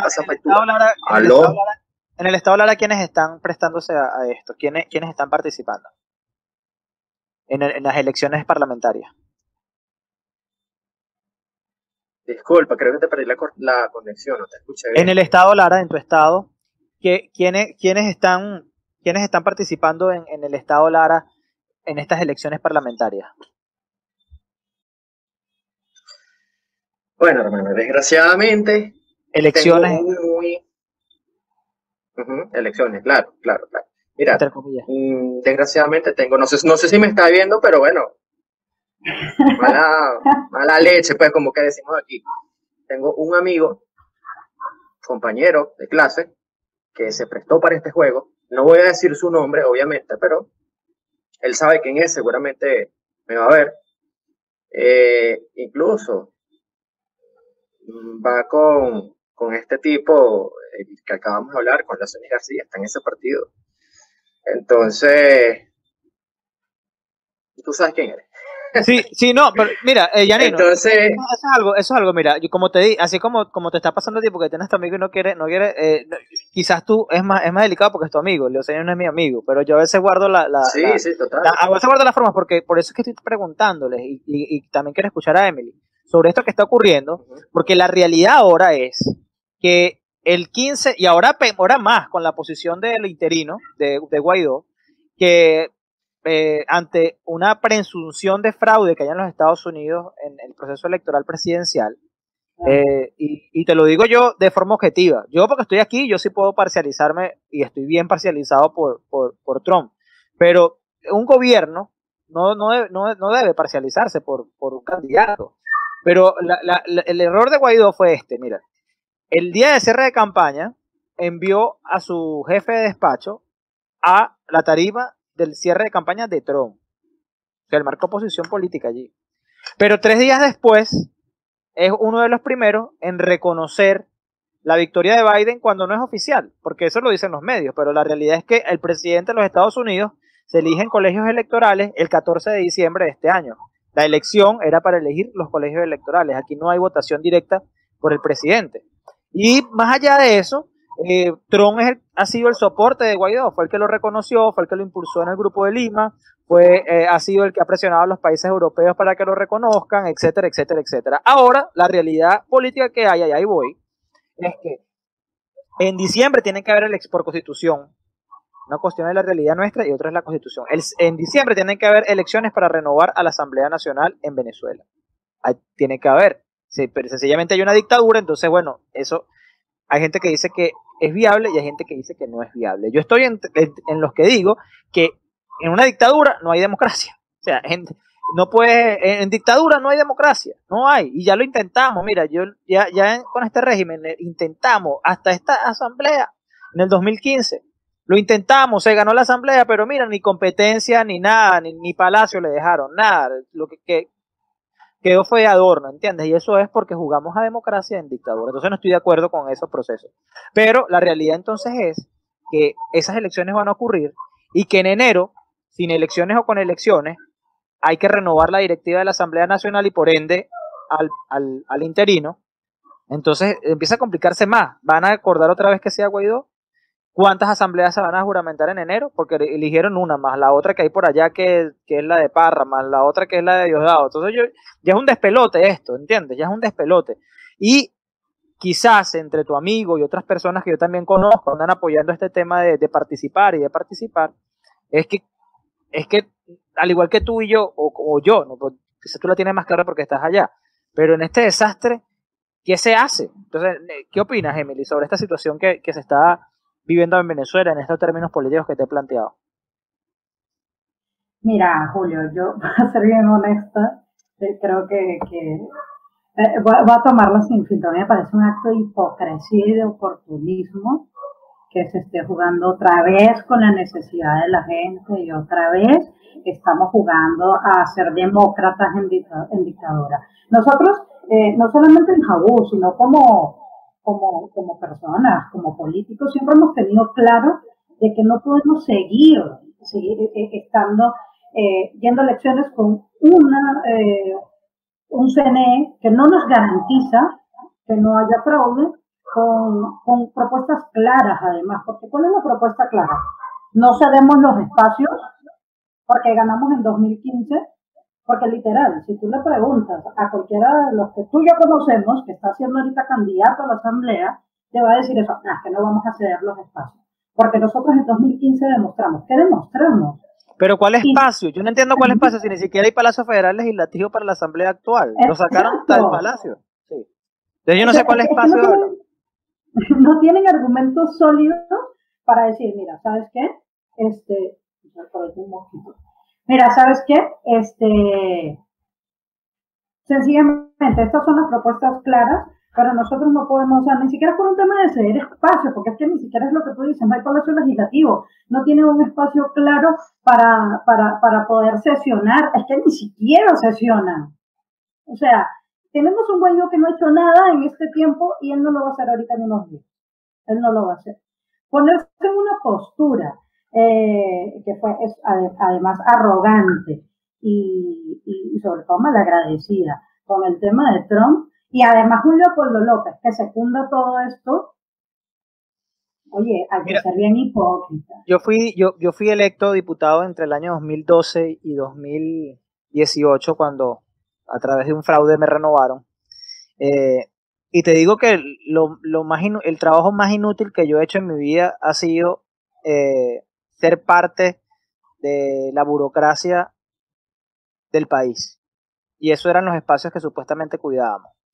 en el Estado Lara, ¿quiénes están prestándose a, a esto? ¿Quiénes, ¿Quiénes están participando en, el, en las elecciones parlamentarias? Disculpa, creo que te perdí la, la conexión, no te escuché bien. En el Estado Lara, en tu estado, ¿qué, quiénes, quiénes, están, ¿quiénes están participando en, en el Estado Lara en estas elecciones parlamentarias? Bueno, hermano, desgraciadamente... Elecciones. Muy... Uh-huh, elecciones, claro, claro, claro. Mira, mmm, desgraciadamente tengo, no sé, no sé si me está viendo, pero bueno, mala, mala leche, pues, como que decimos aquí. Tengo un amigo, compañero de clase, que se prestó para este juego. No voy a decir su nombre, obviamente, pero él sabe quién es, seguramente me va a ver. Eh, incluso va con, con este tipo eh, que acabamos de hablar, con Leocenis García, está en ese partido. Entonces, tú sabes quién eres. Sí, sí, no, pero mira, eh, Yanino, entonces, eso es algo, eso es algo, mira, yo como te di, así como, como te está pasando a ti, porque tienes a tu amigo y no quiere, no quiere, eh, no, quizás tú es más, es más delicado porque es tu amigo, Leocenis no es mi amigo, pero yo a veces guardo la, la, sí, la, sí, total. La, a veces guardo las formas porque por eso es que estoy preguntándoles y, y, y también quiero escuchar a Emily sobre esto que está ocurriendo, uh-huh. Porque la realidad ahora es que el quince, y ahora, ahora más con la posición del interino, de, de Guaidó, que eh, ante una presunción de fraude que hay en los Estados Unidos en el proceso electoral presidencial, Eh, y, y te lo digo yo de forma objetiva. Yo porque estoy aquí, yo sí puedo parcializarme y estoy bien parcializado por, por, por Trump. Pero un gobierno no, no, debe, no, no debe parcializarse por, por un candidato. Pero la, la, la, el error de Guaidó fue este, mira. El día de cierre de campaña envió a su jefe de despacho a la tarima del cierre de campaña de Trump. O sea, él marcó posición política allí. Pero tres días después es uno de los primeros en reconocer la victoria de Biden cuando no es oficial, porque eso lo dicen los medios, pero la realidad es que el presidente de los Estados Unidos se elige en colegios electorales el catorce de diciembre de este año. La elección era para elegir los colegios electorales. Aquí no hay votación directa por el presidente. Y más allá de eso, eh, Trump es el, ha sido el soporte de Guaidó, fue el que lo reconoció, fue el que lo impulsó en el Grupo de Lima, fue, eh, ha sido el que ha presionado a los países europeos para que lo reconozcan, etcétera, etcétera, etcétera. Ahora, la realidad política que hay, y ahí voy, es que en diciembre tiene que haber elecciones por constitución. Una cuestión es la realidad nuestra y otra es la constitución. El, en diciembre tienen que haber elecciones para renovar a la Asamblea Nacional en Venezuela. Hay, tiene que haber. Sí, pero sencillamente hay una dictadura, entonces bueno, eso hay gente que dice que es viable y hay gente que dice que no es viable. Yo estoy en, en, en los que digo que en una dictadura no hay democracia. O sea, en, no puede, en, en dictadura no hay democracia, no hay, y ya lo intentamos. Mira, yo ya, ya en, con este régimen intentamos hasta esta asamblea en el dos mil quince. Lo intentamos, se ganó la asamblea, pero mira, ni competencia, ni nada, ni, ni palacio le dejaron, nada. Lo que, que quedó fue adorno, ¿entiendes? Y eso es porque jugamos a democracia en dictadura. Entonces no estoy de acuerdo con esos procesos. Pero la realidad entonces es que esas elecciones van a ocurrir y que en enero, sin elecciones o con elecciones, hay que renovar la directiva de la Asamblea Nacional y por ende al, al, al interino. Entonces empieza a complicarse más. ¿Van a acordar otra vez que sea Guaidó? ¿Cuántas asambleas se van a juramentar en enero? Porque eligieron una, más la otra que hay por allá que, que es la de Parra, más la otra que es la de Diosdado. Entonces yo, ya es un despelote esto, ¿entiendes? Ya es un despelote. Y quizás entre tu amigo y otras personas que yo también conozco andan apoyando este tema de, de participar y de participar, es que, es que al igual que tú y yo, o, o yo, ¿no? Pues, quizás tú la tienes más clara porque estás allá, pero en este desastre, ¿qué se hace? Entonces, ¿qué opinas, Emily, sobre esta situación que, que se está viviendo en Venezuela en estos términos políticos que te he planteado? Mira, Julio, yo, para ser bien honesta, creo que, que eh, voy, voy a tomarlo sin filtro. A mí me parece un acto de hipocresía y de oportunismo que se esté jugando otra vez con la necesidad de la gente y otra vez estamos jugando a ser demócratas en, dicta, en dictadura. Nosotros, eh, no solamente en Jabú, sino como, como, como personas, como políticos, siempre hemos tenido claro de que no podemos seguir, seguir eh, estando, eh, yendo a elecciones con una, eh, un C N E que no nos garantiza que no haya fraude, Con, con propuestas claras además, porque ¿cuál es la propuesta clara? No cedemos los espacios porque ganamos en dos mil quince, porque literal, si tú le preguntas a cualquiera de los que tú y yo conocemos, que está siendo ahorita candidato a la asamblea, te va a decir eso, ah, que no vamos a ceder los espacios, porque nosotros en dos mil quince demostramos, ¿qué demostramos? Pero ¿cuál espacio? Yo no entiendo cuál espacio, si ni siquiera hay Palacio Federal Legislativo para la asamblea actual, lo sacaron hasta del Palacio. Sí. Entonces yo no sé cuál espacio hablan. No tienen argumentos sólidos para decir, mira, ¿sabes qué? Este, un mosquito. Mira, ¿sabes qué? Este, sencillamente, estas son las propuestas claras, pero nosotros no podemos, o sea, ni siquiera por un tema de ceder espacio, porque es que ni siquiera es lo que tú dices, no hay palacio legislativo, no tiene un espacio claro para, para, para poder sesionar, es que ni siquiera sesionan. O sea, tenemos un Guaidó que no ha hecho nada en este tiempo y él no lo va a hacer ahorita en unos días. Él no lo va a hacer. Ponerse en una postura eh, que fue es, además arrogante y, y, y sobre todo malagradecida con el tema de Trump y además un Leopoldo López que secunda todo esto. Oye, hay que Mira, ser bien hipócrita. Yo fui, yo, yo fui electo diputado entre el año dos mil doce y dos mil dieciocho cuando a través de un fraude me renovaron. Eh, y te digo que lo, lo más inu- el trabajo más inútil que yo he hecho en mi vida ha sido eh, ser parte de la burocracia del país. Y eso eran los espacios que supuestamente cuidábamos.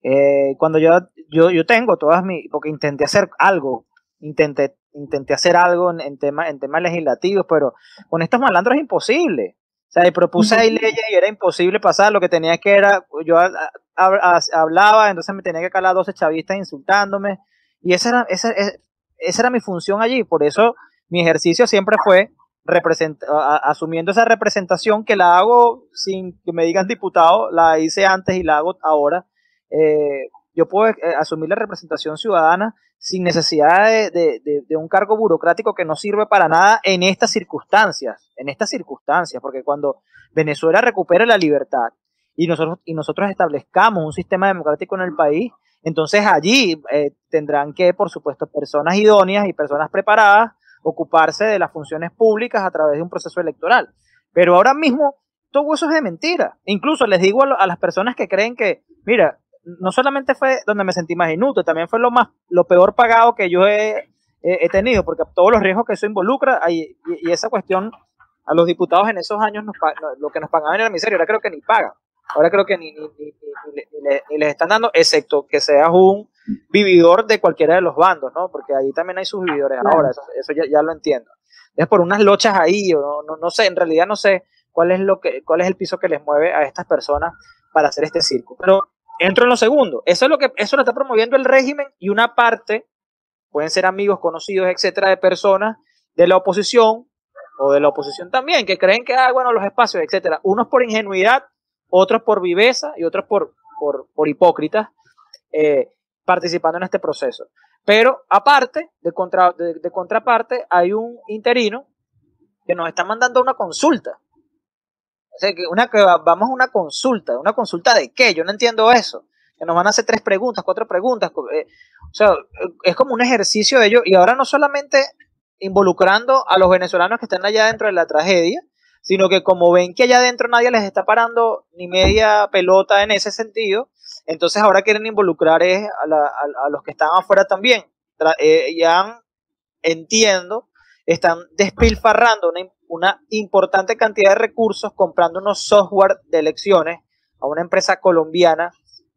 Eh, cuando yo, yo, yo tengo todas mis, porque intenté hacer algo, intenté, intenté hacer algo en, en temas en temas legislativos, pero con estos malandros es imposible. O sea, y propuse ahí leyes y era imposible pasar, lo que tenía que era, yo a, a, a, hablaba, entonces me tenía que calar doce chavistas insultándome, y esa era, esa, esa, esa era mi función allí, por eso mi ejercicio siempre fue represent, a, asumiendo esa representación que la hago sin que me digan diputado, la hice antes y la hago ahora. Eh, yo puedo eh, asumir la representación ciudadana sin necesidad de, de, de, de un cargo burocrático que no sirve para nada en estas circunstancias, en estas circunstancias, porque cuando Venezuela recupere la libertad y nosotros, y nosotros establezcamos un sistema democrático en el país, entonces allí eh, tendrán que, por supuesto, personas idóneas y personas preparadas ocuparse de las funciones públicas a través de un proceso electoral. Pero ahora mismo todo eso es de mentira. Incluso les digo a, lo, a las personas que creen que, mira, no solamente fue donde me sentí más inútil, también fue lo más lo peor pagado que yo he, he, he tenido, porque todos los riesgos que eso involucra, y, y esa cuestión a los diputados en esos años nos, lo que nos pagaban era miseria, ahora creo que ni pagan, ahora creo que ni, ni, ni, ni, ni, ni, ni les están dando, excepto que seas un vividor de cualquiera de los bandos, ¿no? Porque ahí también hay sus vividores ahora, eso, eso ya, ya lo entiendo. Es por unas lochas ahí, o no, no, no sé, en realidad no sé cuál es lo que, cuál es el piso que les mueve a estas personas para hacer este circo, pero entro en lo segundo. Eso es lo que eso lo está promoviendo el régimen y una parte, pueden ser amigos, conocidos, etcétera, de personas de la oposición o de la oposición también, que creen que, ah, bueno, los espacios, etcétera. Unos por ingenuidad, otros por viveza y otros por, por, por hipócritas, eh, participando en este proceso. Pero aparte, de, contra, de, de contraparte, hay un interino que nos está mandando una consulta. O sea, que, una, que vamos a una consulta. ¿Una consulta de qué? Yo no entiendo eso. Que nos van a hacer tres preguntas, cuatro preguntas. Eh, o sea, es como un ejercicio de ellos. Y ahora no solamente involucrando a los venezolanos que están allá dentro de la tragedia, sino que como ven que allá adentro nadie les está parando ni media pelota en ese sentido, entonces ahora quieren involucrar es a, la, a, a los que están afuera también. Tra eh, ya entiendo, están despilfarrando una, una importante cantidad de recursos comprando unos software de elecciones a una empresa colombiana,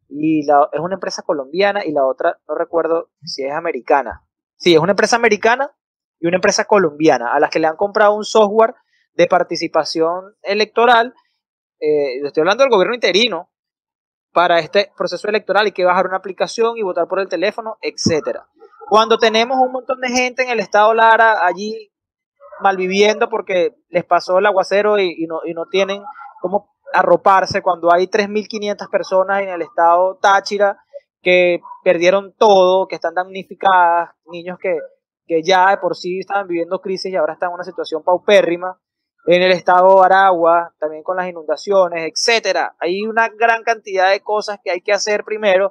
y la, es una empresa colombiana y la otra no recuerdo si es americana. Sí, es una empresa americana y una empresa colombiana a las que le han comprado un software de participación electoral. Eh, estoy hablando del gobierno interino para este proceso electoral, y que bajar una aplicación y votar por el teléfono, etcétera. Cuando tenemos un montón de gente en el estado Lara allí malviviendo porque les pasó el aguacero y, y, no, y no tienen cómo arroparse, cuando hay tres mil quinientas personas en el estado Táchira que perdieron todo, que están damnificadas, niños que, que ya de por sí estaban viviendo crisis y ahora están en una situación paupérrima, en el estado Aragua, también con las inundaciones, etcétera. Hay una gran cantidad de cosas que hay que hacer primero,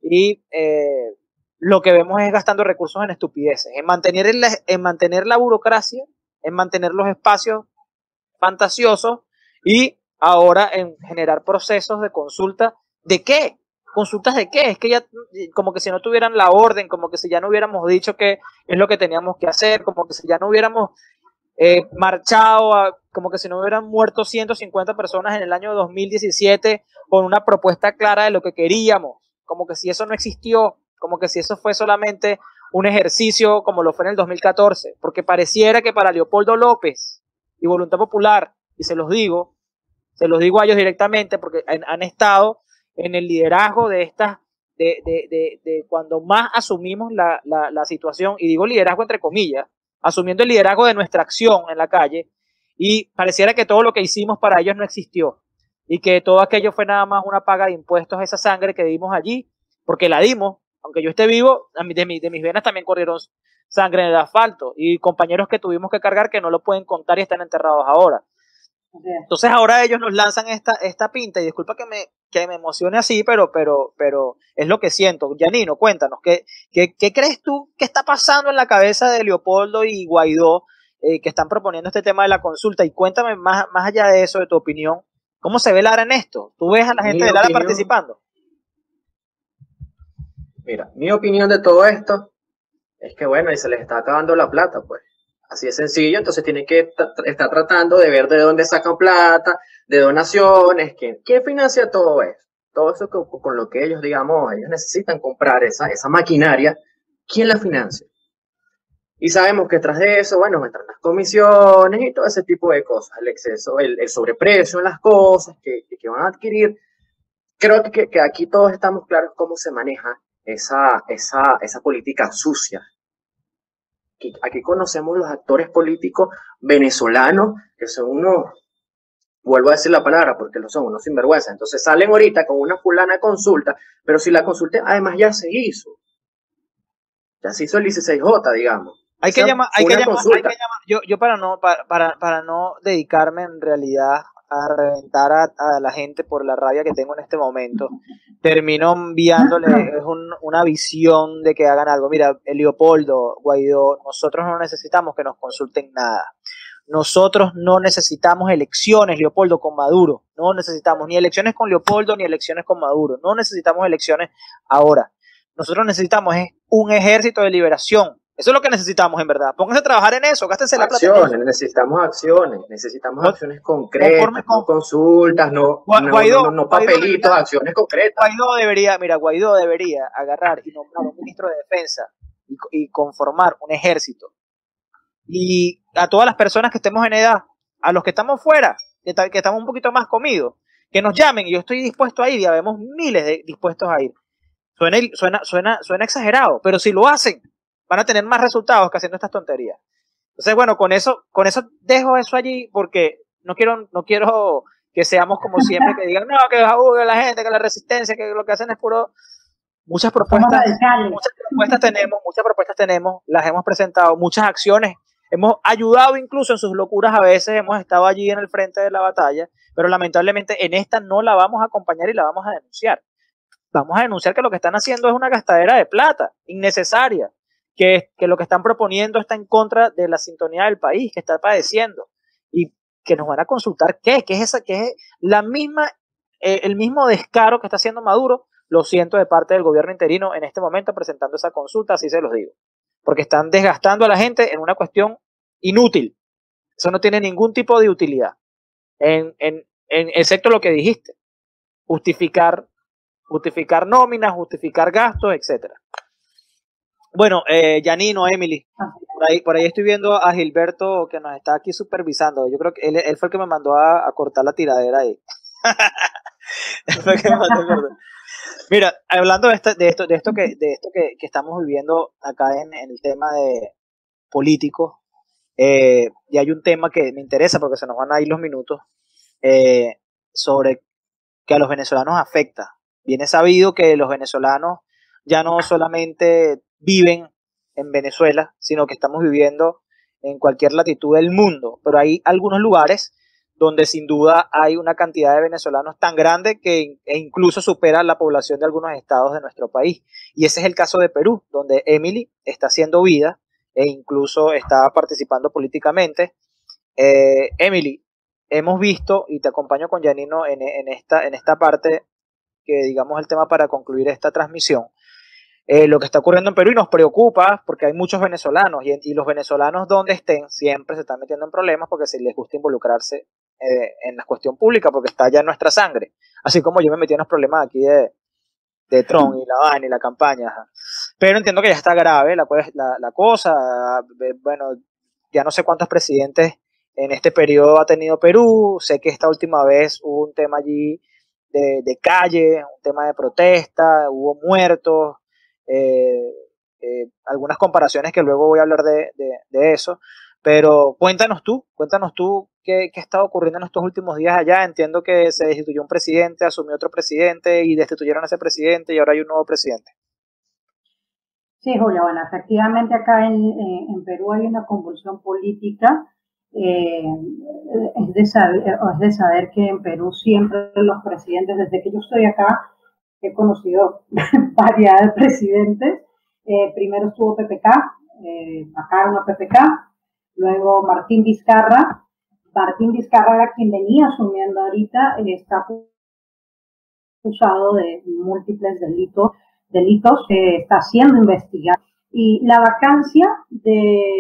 y eh, lo que vemos es gastando recursos en estupideces, en mantener, el, en mantener la burocracia, en mantener los espacios fantasiosos, y ahora en generar procesos de consulta. ¿De qué? ¿Consultas de qué? Es que ya, como que si no tuvieran la orden, como que si ya no hubiéramos dicho qué es lo que teníamos que hacer, como que si ya no hubiéramos eh, marchado, a, como que si no hubieran muerto ciento cincuenta personas en el año dos mil diecisiete con una propuesta clara de lo que queríamos, como que si eso no existió, como que si eso fue solamente un ejercicio como lo fue en el dos mil catorce, porque pareciera que para Leopoldo López y Voluntad Popular, y se los digo, se los digo a ellos directamente porque han, han estado en el liderazgo de estas, de, de, de, de cuando más asumimos la, la, la situación, y digo liderazgo entre comillas, asumiendo el liderazgo de nuestra acción en la calle, y pareciera que todo lo que hicimos para ellos no existió, y que todo aquello fue nada más una paga de impuestos, esa sangre que dimos allí, porque la dimos, aunque yo esté vivo, de, mi, de mis venas también corrieron sangre en el asfalto, y compañeros que tuvimos que cargar que no lo pueden contar y están enterrados ahora. Entonces ahora ellos nos lanzan esta, esta pinta, y disculpa que me, que me emocione así, pero, pero, pero es lo que siento. Yanino, cuéntanos, ¿qué, qué, qué crees tú que está pasando en la cabeza de Leopoldo y Guaidó, eh, que están proponiendo este tema de la consulta? Y cuéntame más, más allá de eso, de tu opinión, ¿cómo se ve Lara en esto? ¿Tú ves a la gente Mi de Lara opinión, participando? Mira, mi opinión de todo esto es que, bueno, y se les está acabando la plata, pues. Así de sencillo, entonces tienen que estar tratando de ver de dónde sacan plata, de donaciones, quién, quién financia todo esto. todo eso con, con lo que ellos, digamos, ellos necesitan comprar esa, esa maquinaria, ¿quién la financia? Y sabemos que tras de eso, bueno, entran las comisiones y todo ese tipo de cosas, el exceso, el, el sobreprecio en las cosas que, que van a adquirir. Creo que, que aquí todos estamos claros cómo se maneja esa, esa, esa política sucia. Aquí, aquí conocemos los actores políticos venezolanos, que son unos, vuelvo a decir la palabra porque lo son, unos sinvergüenza. Entonces salen ahorita con una fulana consulta, pero si la consulta además ya se hizo, ya se hizo el dieciséis J, digamos. Hay que Esa llamar, hay fue que una llamar, hay consulta. que llamar, yo, yo para no, para, para, para no dedicarme en realidad a reventar a, a la gente por la rabia que tengo en este momento, termino enviándole es un, una visión de que hagan algo. Mira, Leopoldo, Guaidó, nosotros no necesitamos que nos consulten nada. Nosotros no necesitamos elecciones, Leopoldo, con Maduro. No necesitamos ni elecciones con Leopoldo ni elecciones con Maduro. No necesitamos elecciones ahora. Nosotros necesitamos es un ejército de liberación. Eso es lo que necesitamos, en verdad. Pónganse a trabajar en eso, gástense la plata en Acciones, eso. necesitamos acciones, necesitamos No, acciones concretas, conforme con no consultas, no, Gua- no, Guaidó, no, no Guaidó papelitos, debería, acciones concretas. Guaidó debería, mira, Guaidó debería agarrar y nombrar un ministro de defensa y, y conformar un ejército. Y a todas las personas que estemos en edad, a los que estamos fuera, que, ta- que estamos un poquito más comidos, que nos llamen y yo estoy dispuesto a ir, ya vemos miles de dispuestos a ir. Suena, suena, suena, suena exagerado, pero si lo hacen, van a tener más resultados que haciendo estas tonterías. Entonces, bueno, con eso, con eso dejo eso allí porque no quiero, no quiero que seamos como siempre que digan, no, que uh, la gente, que la resistencia, que lo que hacen es puro. Muchas Somos propuestas, radicales. muchas propuestas tenemos, muchas propuestas tenemos, las hemos presentado, muchas acciones, hemos ayudado incluso en sus locuras a veces, hemos estado allí en el frente de la batalla, pero lamentablemente en esta no la vamos a acompañar y la vamos a denunciar. Vamos a denunciar que lo que están haciendo es una gastadera de plata innecesaria, que, que lo que están proponiendo está en contra de la sintonía del país, que está padeciendo, y que nos van a consultar qué, qué es esa, qué es la misma, eh, el mismo descaro que está haciendo Maduro, lo siento, de parte del gobierno interino en este momento presentando esa consulta, así se los digo, porque están desgastando a la gente en una cuestión inútil, eso no tiene ningún tipo de utilidad, en, en, en excepto lo que dijiste, justificar justificar nóminas, justificar gastos, etcétera. Bueno, eh, Janino, Emily, por ahí, por ahí estoy viendo a Gilberto que nos está aquí supervisando. Yo creo que él, él fue el que me mandó a, a cortar la tiradera ahí. Él fue el que me mandó a cortar. Mira, hablando de, este, de esto, de esto que, de esto que, que estamos viviendo acá en, en el tema de político, eh, y hay un tema que me interesa porque se nos van a ir los minutos, eh, sobre que a los venezolanos afecta. Bien es sabido que los venezolanos ya no solamente viven en Venezuela, sino que estamos viviendo en cualquier latitud del mundo, pero hay algunos lugares donde sin duda hay una cantidad de venezolanos tan grande que e incluso supera la población de algunos estados de nuestro país. Y ese es el caso de Perú, donde Emily está haciendo vida e incluso está participando políticamente. Eh, Emily, hemos visto, y te acompaño con Janino en, en, esta, en esta parte, que digamos el tema para concluir esta transmisión, eh, lo que está ocurriendo en Perú y nos preocupa porque hay muchos venezolanos y, y los venezolanos donde estén siempre se están metiendo en problemas porque se les gusta involucrarse eh, en la cuestión pública porque está ya en nuestra sangre, así como yo me metí en los problemas aquí de, de Trump y la vaina y la campaña, ajá. Pero entiendo que ya está grave la, la, la cosa, bueno, ya no sé cuántos presidentes en este periodo ha tenido Perú, sé que esta última vez hubo un tema allí De, de calle, un tema de protesta, hubo muertos, eh, eh, algunas comparaciones que luego voy a hablar de, de, de eso, pero cuéntanos tú, cuéntanos tú qué, qué está ocurriendo en estos últimos días allá. Entiendo que se destituyó un presidente, asumió otro presidente y destituyeron a ese presidente y ahora hay un nuevo presidente. Sí, Julio, bueno, efectivamente acá en, en Perú hay una convulsión política. Eh, es, de saber, es de saber que en Perú siempre los presidentes, desde que yo estoy acá, he conocido variedad de presidentes. Eh, primero estuvo P P K, eh, bajaron a P P K, luego Martín Vizcarra. Martín Vizcarra era quien venía asumiendo ahorita, eh, está acusado de múltiples delitos, delitos eh, está siendo investigado. Y la vacancia de...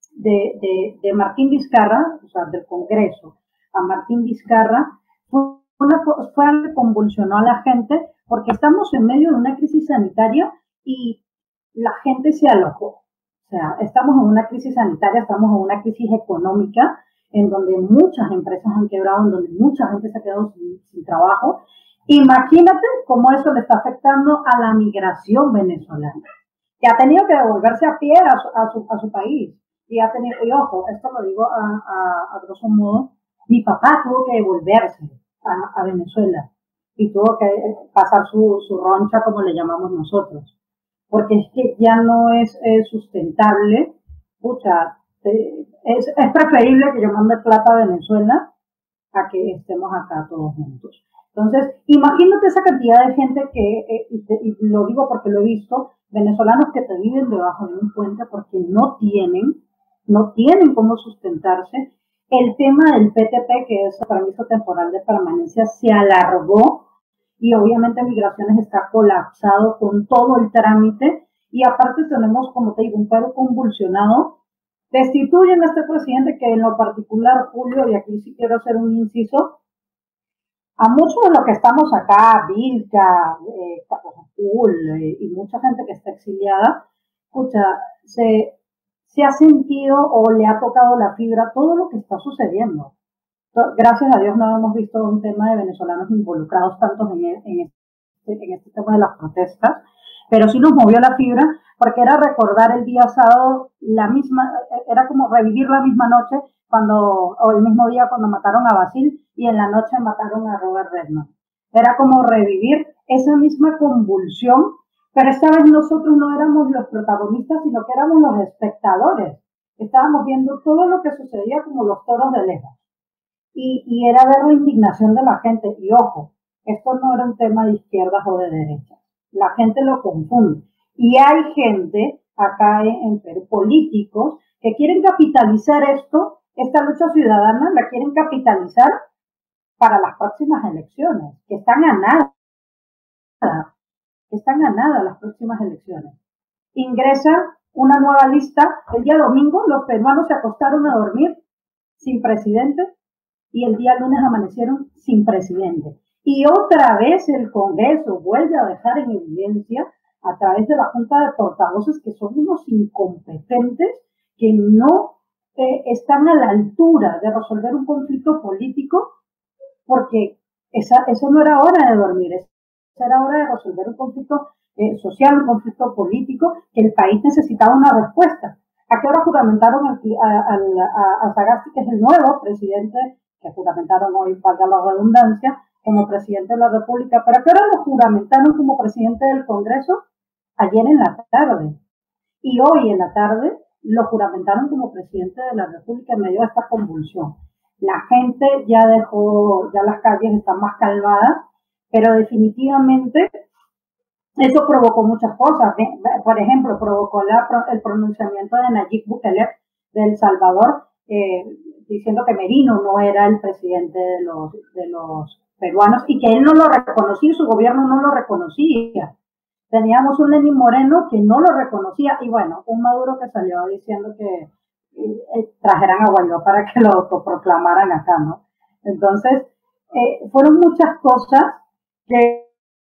De, de, de Martín Vizcarra, o sea, del Congreso a Martín Vizcarra, fue una, fue algo que convulsionó a la gente porque estamos en medio de una crisis sanitaria y la gente se alojó. O sea, estamos en una crisis sanitaria, estamos en una crisis económica en donde muchas empresas han quebrado, en donde mucha gente se ha quedado sin, sin trabajo. Imagínate cómo eso le está afectando a la migración venezolana, que ha tenido que devolverse a pie a su, a su, a su país. Y ha tenido, y ojo, esto lo digo a, a, a grosso modo, mi papá tuvo que devolverse a, a Venezuela y tuvo que pasar su, su roncha, como le llamamos nosotros, porque es que ya no es, es sustentable. Pucha, eh, es, es preferible que yo mande plata a Venezuela a que estemos acá todos juntos. Entonces, imagínate esa cantidad de gente que, eh, y, te, y lo digo porque lo he visto, venezolanos que te viven debajo de un puente porque no tienen, no tienen cómo sustentarse. El tema del P T P, que es el permiso temporal de permanencia, se alargó y obviamente Migraciones está colapsado con todo el trámite y aparte tenemos, como te digo, un paro convulsionado. Destituyen a este presidente que en lo particular, Julio, y aquí sí quiero hacer un inciso, a muchos de los que estamos acá, Vilca, eh, Capozul, eh, y mucha gente que está exiliada, escucha, se, se ha sentido o le ha tocado la fibra todo lo que está sucediendo. Gracias a Dios no hemos visto un tema de venezolanos involucrados tantos en, en, este, en este tema de las protestas, pero sí nos movió la fibra porque era recordar el día sábado la misma, era como revivir la misma noche cuando, o el mismo día cuando mataron a Basil y en la noche mataron a Robert Redman. Era como revivir esa misma convulsión, pero esta vez nosotros no éramos los protagonistas, sino que éramos los espectadores. Estábamos viendo todo lo que sucedía como los toros de lejos. Y, y era ver la indignación de la gente. Y ojo, esto no era un tema de izquierdas o de derechas. La gente lo confunde. Y hay gente acá en, en Perú, políticos, que quieren capitalizar esto, esta lucha ciudadana, la quieren capitalizar para las próximas elecciones, que están a nada, que están a nada las próximas elecciones. Ingresa una nueva lista, el día domingo los peruanos se acostaron a dormir sin presidente y el día lunes amanecieron sin presidente. Y otra vez el Congreso vuelve a dejar en evidencia a través de la Junta de Portavoces que son unos incompetentes que no eh, están a la altura de resolver un conflicto político, porque esa, eso no era hora de dormir, esa era hora de resolver un conflicto eh, social, un conflicto político, que el país necesitaba una respuesta. ¿A qué hora juramentaron al, a, a, a Sagasti, que es el nuevo presidente, que juramentaron hoy, valga la redundancia, como presidente de la República? ¿Pero a qué hora lo juramentaron como presidente del Congreso? Ayer en la tarde. Y hoy en la tarde lo juramentaron como presidente de la República en medio de esta convulsión. La gente ya dejó, ya las calles están más calmadas, pero definitivamente eso provocó muchas cosas. Por ejemplo, provocó la, el pronunciamiento de Nayib Bukele de El Salvador, eh, diciendo que Merino no era el presidente de los, de los peruanos y que él no lo reconocía, su gobierno no lo reconocía. Teníamos un Lenín Moreno que no lo reconocía y bueno, un Maduro que salió diciendo que eh, trajeran a Guaidó para que lo autoproclamaran acá, ¿no? Entonces, eh, fueron muchas cosas que,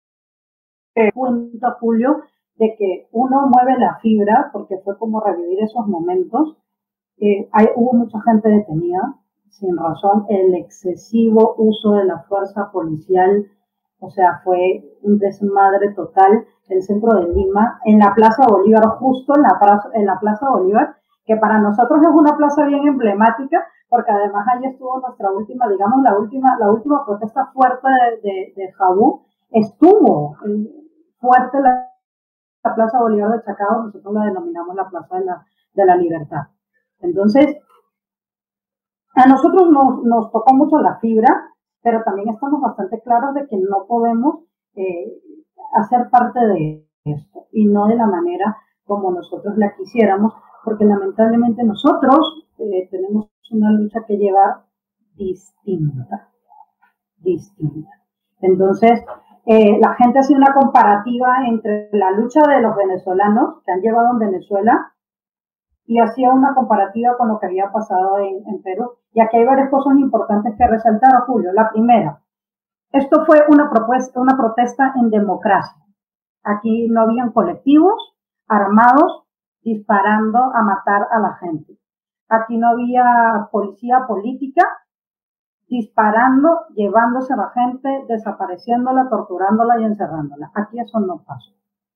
que cuenta Julio, de que uno mueve la fibra, porque fue como revivir esos momentos. Eh, hay, hubo mucha gente detenida, sin razón, el excesivo uso de la fuerza policial, o sea, fue un desmadre total. El centro de Lima, en la Plaza Bolívar, justo en la, plaza, en la Plaza Bolívar, que para nosotros es una plaza bien emblemática, porque además ahí estuvo nuestra última, digamos, la última, la última protesta fuerte de, de, de Jabú, estuvo fuerte la, la Plaza Bolívar de Chacao, nosotros la denominamos la Plaza de la, de la Libertad. Entonces, a nosotros nos, nos tocó mucho la fibra, pero también estamos bastante claros de que no podemos eh, hacer parte de esto, y no de la manera como nosotros la quisiéramos, porque lamentablemente nosotros eh, tenemos una lucha que llevar distinta, distinta. Entonces, eh, la gente hace una comparativa entre la lucha de los venezolanos que han llevado en Venezuela y hacía una comparativa con lo que había pasado en, en Perú. Y aquí hay varias cosas importantes que resaltar, Julio. La primera, Esto fue una, propuesta, una protesta en democracia. Aquí no habían colectivos armados disparando a matar a la gente. Aquí no había policía política disparando, llevándose a la gente, desapareciéndola, torturándola y encerrándola. Aquí eso no pasó.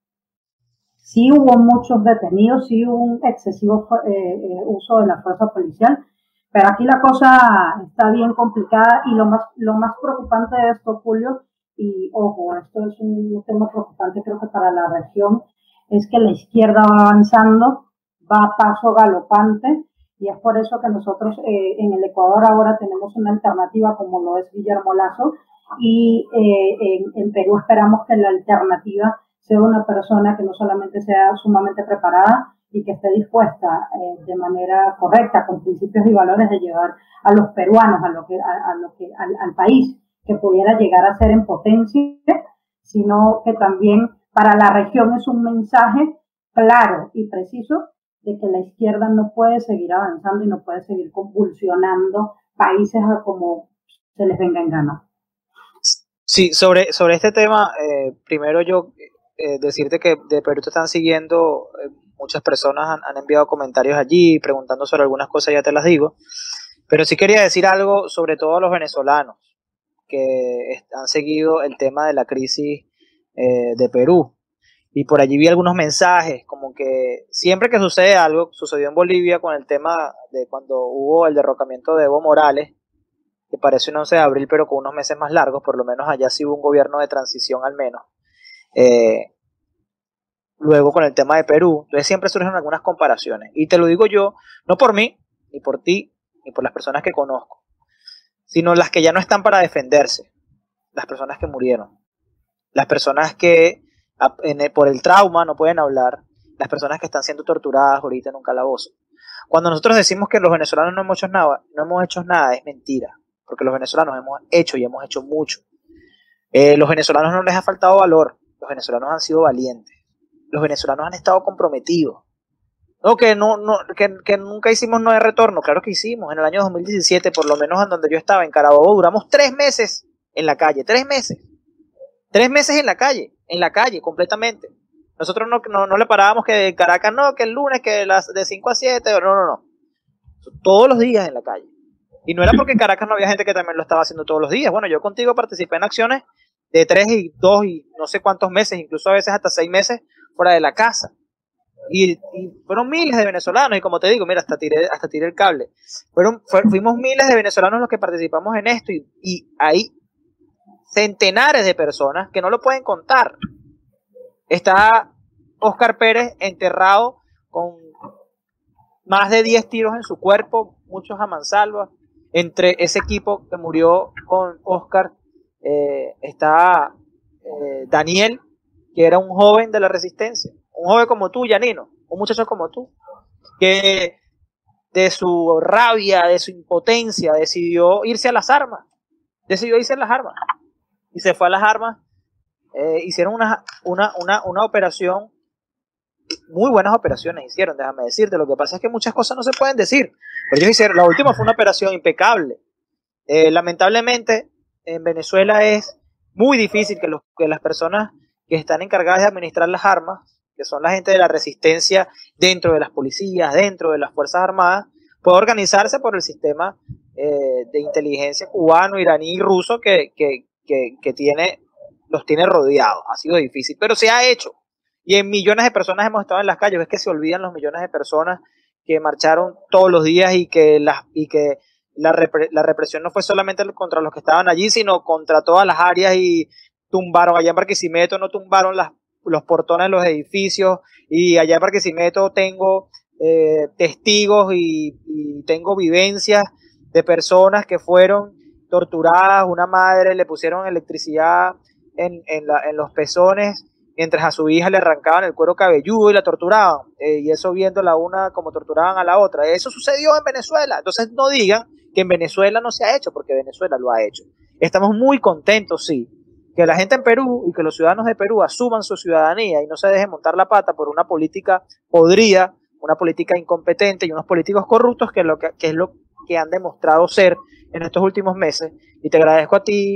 Sí hubo muchos detenidos, sí hubo un excesivo eh, eh, uso de la fuerza policial, pero aquí la cosa está bien complicada y lo más, lo más preocupante de esto, Julio, y ojo, esto es un tema preocupante creo que para la región, es que la izquierda va avanzando, va a paso galopante, y es por eso que nosotros eh, en el Ecuador ahora tenemos una alternativa como lo es Guillermo Lasso, y eh, en, en Perú esperamos que la alternativa sea una persona que no solamente sea sumamente preparada y que esté dispuesta eh, de manera correcta, con principios y valores, de llevar a los peruanos a lo que, a, a lo que, al, al país que pudiera llegar a ser en potencia, sino que también para la región es un mensaje claro y preciso de que la izquierda no puede seguir avanzando y no puede seguir convulsionando países a como se les venga en gana. Sí, sobre, sobre este tema, eh, primero yo eh, decirte que de Perú te están siguiendo, eh, muchas personas han, han enviado comentarios allí preguntando sobre algunas cosas, ya te las digo, pero sí quería decir algo sobre todo a los venezolanos que han seguido el tema de la crisis eh, de Perú. Y por allí vi algunos mensajes, como que siempre que sucede algo, sucedió en Bolivia con el tema de cuando hubo el derrocamiento de Evo Morales, que parece un once de abril, pero con unos meses más largos, por lo menos allá sí hubo un gobierno de transición al menos. Eh, luego con el tema de Perú, entonces siempre surgen algunas comparaciones. Y te lo digo yo, no por mí, ni por ti, ni por las personas que conozco, sino las que ya no están para defenderse, las personas que murieron, las personas que por el trauma no pueden hablar, las personas que están siendo torturadas ahorita en un calabozo. Cuando nosotros decimos que los venezolanos no hemos hecho nada, no hemos hecho nada, es mentira, porque los venezolanos hemos hecho y hemos hecho mucho. Eh, los venezolanos no les ha faltado valor, los venezolanos han sido valientes, los venezolanos han estado comprometidos. No, que, no, no, que, que nunca hicimos no de retorno, claro que hicimos, en el año dos mil diecisiete, por lo menos en donde yo estaba, en Carabobo, duramos tres meses en la calle, tres meses. Tres meses en la calle, en la calle, completamente. Nosotros no, no, no le parábamos que en Caracas no, que el lunes, que las de cinco a siete, no, no, no. Todos los días en la calle. Y no era porque en Caracas no había gente que también lo estaba haciendo todos los días. Bueno, yo contigo participé en acciones de tres y dos y no sé cuántos meses, incluso a veces hasta seis meses fuera de la casa. Y, y fueron miles de venezolanos, y como te digo, mira, hasta tiré, hasta tiré el cable. Fueron, fue, fuimos miles de venezolanos los que participamos en esto, y, y ahí centenares de personas que no lo pueden contar. Está Óscar Pérez enterrado con más de diez tiros en su cuerpo, muchos a mansalva. Entre ese equipo que murió con Óscar eh, está eh, Daniel, que era un joven de la resistencia, un joven como tú, Yanino, un muchacho como tú, que de su rabia, de su impotencia, decidió irse a las armas, decidió irse a las armas. Y se fue a las armas, eh, hicieron una, una, una, una operación, muy buenas operaciones hicieron, déjame decirte, lo que pasa es que muchas cosas no se pueden decir, pero ellos hicieron, la última fue una operación impecable. Eh, lamentablemente, en Venezuela es muy difícil que, los, que las personas que están encargadas de administrar las armas, que son la gente de la resistencia dentro de las policías, dentro de las Fuerzas Armadas, puedan organizarse por el sistema eh, de inteligencia cubano, iraní y ruso que, que Que, que tiene, los tiene rodeados. Ha sido difícil, pero se ha hecho. Y en millones de personas hemos estado en las calles. Es que se olvidan los millones de personas que marcharon todos los días y que, la, y que la, repre, la represión no fue solamente contra los que estaban allí, sino contra todas las áreas, y tumbaron allá en Barquisimeto, no tumbaron las, los portones de los edificios, y allá en Barquisimeto tengo eh, testigos y, y tengo vivencias de personas que fueron torturadas. Una madre le pusieron electricidad en, en, la, en los pezones mientras a su hija le arrancaban el cuero cabelludo y la torturaban, eh, y eso viéndola una como torturaban a la otra. Eso sucedió en Venezuela. Entonces no digan que en Venezuela no se ha hecho, porque Venezuela lo ha hecho. Estamos muy contentos, sí, que la gente en Perú y que los ciudadanos de Perú asuman su ciudadanía y no se dejen montar la pata por una política podrida, una política incompetente y unos políticos corruptos, que es lo que, que es lo que han demostrado ser en estos últimos meses. Y te agradezco a ti,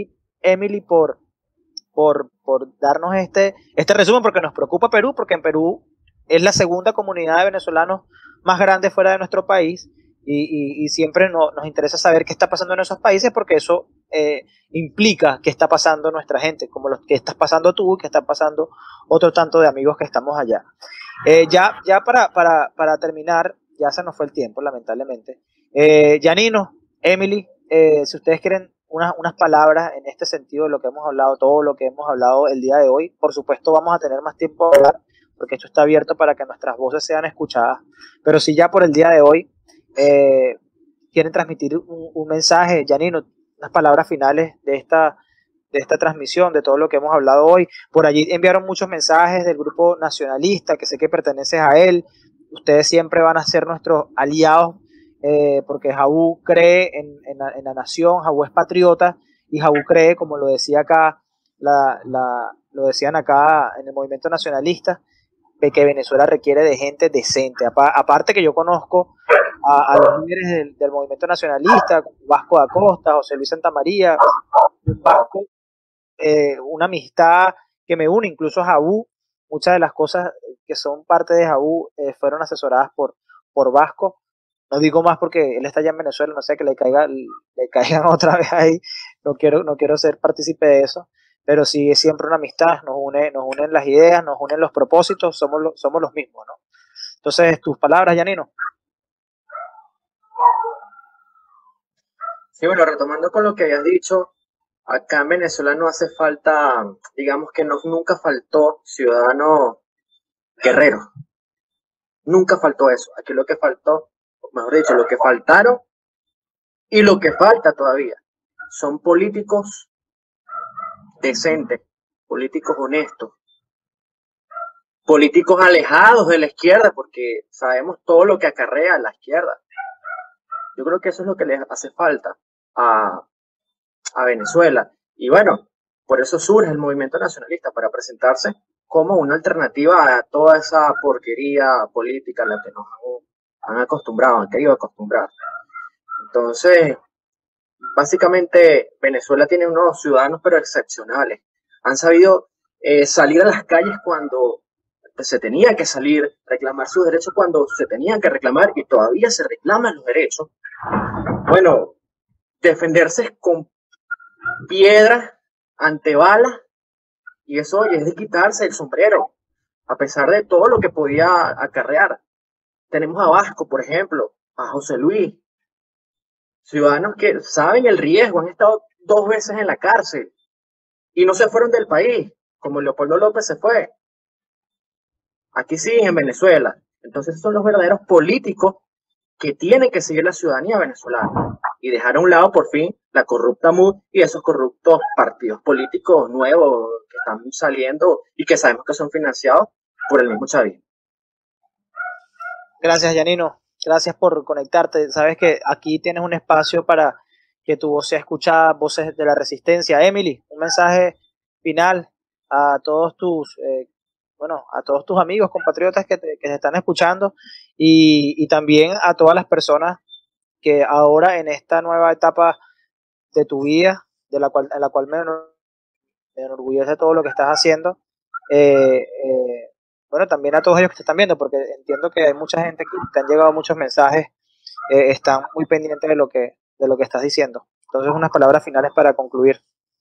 Emily, por, por, por darnos este, este resumen, porque nos preocupa Perú, porque en Perú es la segunda comunidad de venezolanos más grande fuera de nuestro país, y, y, y siempre no, nos interesa saber qué está pasando en esos países, porque eso eh, implica qué está pasando nuestra gente, como lo que estás pasando tú y que está pasando otro tanto de amigos que estamos allá. Eh, ya ya para, para, para terminar, ya se nos fue el tiempo, lamentablemente. Eh, Yanino, Emily, eh, si ustedes quieren unas, unas palabras en este sentido de lo que hemos hablado, todo lo que hemos hablado el día de hoy, por supuesto vamos a tener más tiempo a hablar, porque esto está abierto para que nuestras voces sean escuchadas, pero si ya por el día de hoy eh, quieren transmitir un, un mensaje, Yanino, unas palabras finales de esta, de esta transmisión, de todo lo que hemos hablado hoy. Por allí enviaron muchos mensajes del grupo nacionalista, que sé que perteneces a él, ustedes siempre van a ser nuestros aliados, eh, porque Jaú cree en, en, la, en la nación, Jaú es patriota, y Jaú cree, como lo decía acá, la, la, lo decían acá en el movimiento nacionalista, de que Venezuela requiere de gente decente. Aparte que yo conozco a, a los líderes del, del movimiento nacionalista, Vasco da Costa, José Luis Santamaría, Vasco, eh, una amistad que me une, incluso a Jaú, muchas de las cosas que son parte de Jaú eh, fueron asesoradas por, por Vasco. No digo más porque él está allá en Venezuela, no sé, que le caiga, le caigan otra vez ahí, no quiero, no quiero ser partícipe de eso, pero sí es siempre una amistad, nos une, nos unen las ideas, nos unen los propósitos, somos, lo, somos los mismos, ¿no? Entonces, tus palabras, Yanino. Sí, bueno, retomando con lo que habías dicho, acá en Venezuela no hace falta, digamos que no, nunca faltó ciudadano guerrero, nunca faltó eso. Aquí lo que faltó, mejor dicho, lo que faltaron y lo que falta todavía son políticos decentes, políticos honestos, políticos alejados de la izquierda, porque sabemos todo lo que acarrea la izquierda. Yo creo que eso es lo que les hace falta a, a Venezuela. Y bueno, por eso surge el movimiento nacionalista, para presentarse como una alternativa a toda esa porquería política a la que nos han, han acostumbrado, han querido acostumbrar. Entonces, básicamente Venezuela tiene unos ciudadanos pero excepcionales. Han sabido eh, salir a las calles cuando se tenía que salir, reclamar sus derechos cuando se tenían que reclamar, y todavía se reclaman los derechos. Bueno, defenderse con piedras ante balas, y eso oye, es de quitarse el sombrero, a pesar de todo lo que podía acarrear. Tenemos a Vasco, por ejemplo, a José Luis, ciudadanos que saben el riesgo, han estado dos veces en la cárcel y no se fueron del país, como Leopoldo López se fue. Aquí sí, en Venezuela. Entonces son los verdaderos políticos que tienen que seguir la ciudadanía venezolana y dejar a un lado por fin la corrupta M U D y esos corruptos partidos políticos nuevos que están saliendo y que sabemos que son financiados por el mismo chavismo. Gracias, Yanino. Gracias por conectarte. Sabes que aquí tienes un espacio para que tu voz sea escuchada, voces de la resistencia. Emily, un mensaje final a todos tus eh, bueno, a todos tus amigos, compatriotas que te, que te están escuchando, y, y también a todas las personas que ahora en esta nueva etapa de tu vida, de la cual, en la cual me, me enorgullece todo lo que estás haciendo, eh, eh, bueno, también a todos ellos que te están viendo, porque entiendo que hay mucha gente que te han llegado muchos mensajes, eh, están muy pendientes de lo que, de lo que estás diciendo. Entonces, unas palabras finales para concluir.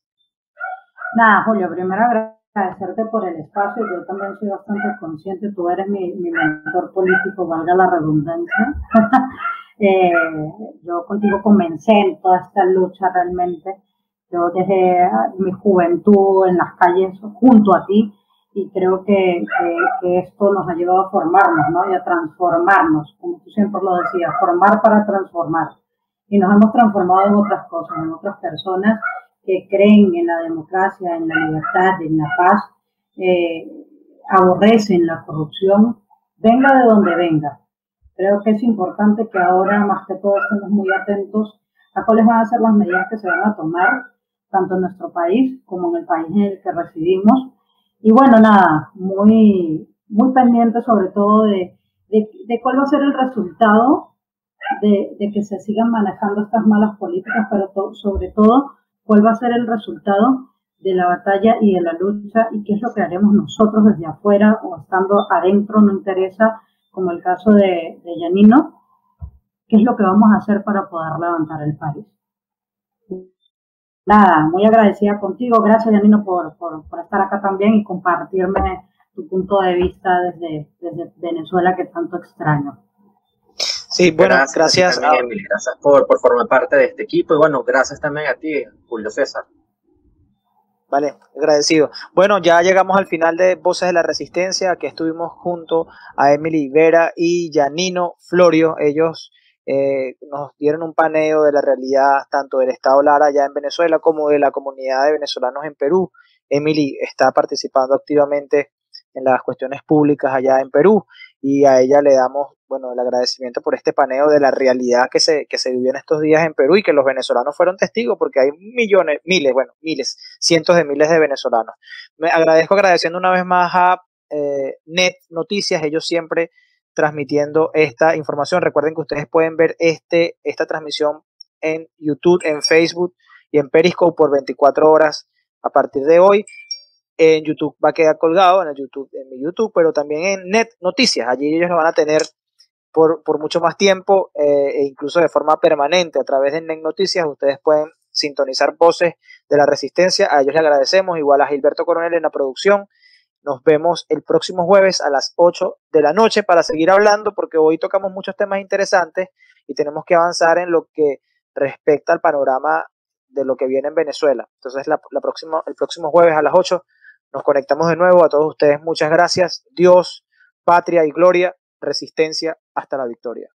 Nada, Julio, primero agradecerte por el espacio. Yo también soy bastante consciente, tú eres mi, mi mentor político, valga la redundancia. eh, yo contigo comencé en toda esta lucha realmente. Yo desde mi juventud en las calles junto a ti, y creo que, que, que esto nos ha llevado a formarnos, ¿no? Y a transformarnos, como tú siempre lo decías, formar para transformar. Y nos hemos transformado en otras cosas, en otras personas que creen en la democracia, en la libertad, en la paz, eh, aborrecen la corrupción, venga de donde venga. Creo que es importante que ahora, más que todo, estemos muy atentos a cuáles van a ser las medidas que se van a tomar, tanto en nuestro país como en el país en el que residimos. Y bueno, nada, muy, muy pendiente sobre todo de, de, de cuál va a ser el resultado de, de que se sigan manejando estas malas políticas, pero to, sobre todo cuál va a ser el resultado de la batalla y de la lucha y qué es lo que haremos nosotros desde afuera o estando adentro, no interesa, como el caso de, de Yanino, qué es lo que vamos a hacer para poder levantar el país. Nada, muy agradecida contigo, gracias Yanino por, por, por estar acá también y compartirme tu punto de vista desde, desde Venezuela que tanto extraño. Sí, bueno, gracias. Gracias, también, a... Emily, gracias por, por formar parte de este equipo y bueno, gracias también a ti, Julio César. Vale, agradecido. Bueno, ya llegamos al final de Voces de la Resistencia. Aquí estuvimos junto a Emily Vera y Yanino Florio. Ellos eh, nos dieron un paneo de la realidad tanto del Estado Lara allá en Venezuela como de la comunidad de venezolanos en Perú. Emily está participando activamente en las cuestiones públicas allá en Perú y a ella le damos, bueno, el agradecimiento por este paneo de la realidad que se, que se vivió en estos días en Perú y que los venezolanos fueron testigos porque hay millones, miles, bueno, miles, cientos de miles de venezolanos. Me agradezco agradeciendo una vez más a eh, Net Noticias, ellos siempre transmitiendo esta información. Recuerden que ustedes pueden ver este, esta transmisión en YouTube, en Facebook y en Periscope por veinticuatro horas a partir de hoy. En YouTube va a quedar colgado, en el YouTube, en mi YouTube, pero también en Net Noticias. Allí ellos lo van a tener por, por mucho más tiempo eh, e incluso de forma permanente a través de Net Noticias. Ustedes pueden sintonizar Voces de la Resistencia. A ellos les agradecemos, igual a Gilberto Coronel en la producción. Nos vemos el próximo jueves a las ocho de la noche para seguir hablando, porque hoy tocamos muchos temas interesantes y tenemos que avanzar en lo que respecta al panorama de lo que viene en Venezuela. Entonces la, la próxima, el próximo jueves a las ocho nos conectamos de nuevo. A todos ustedes muchas gracias. Dios, patria y gloria, resistencia hasta la victoria.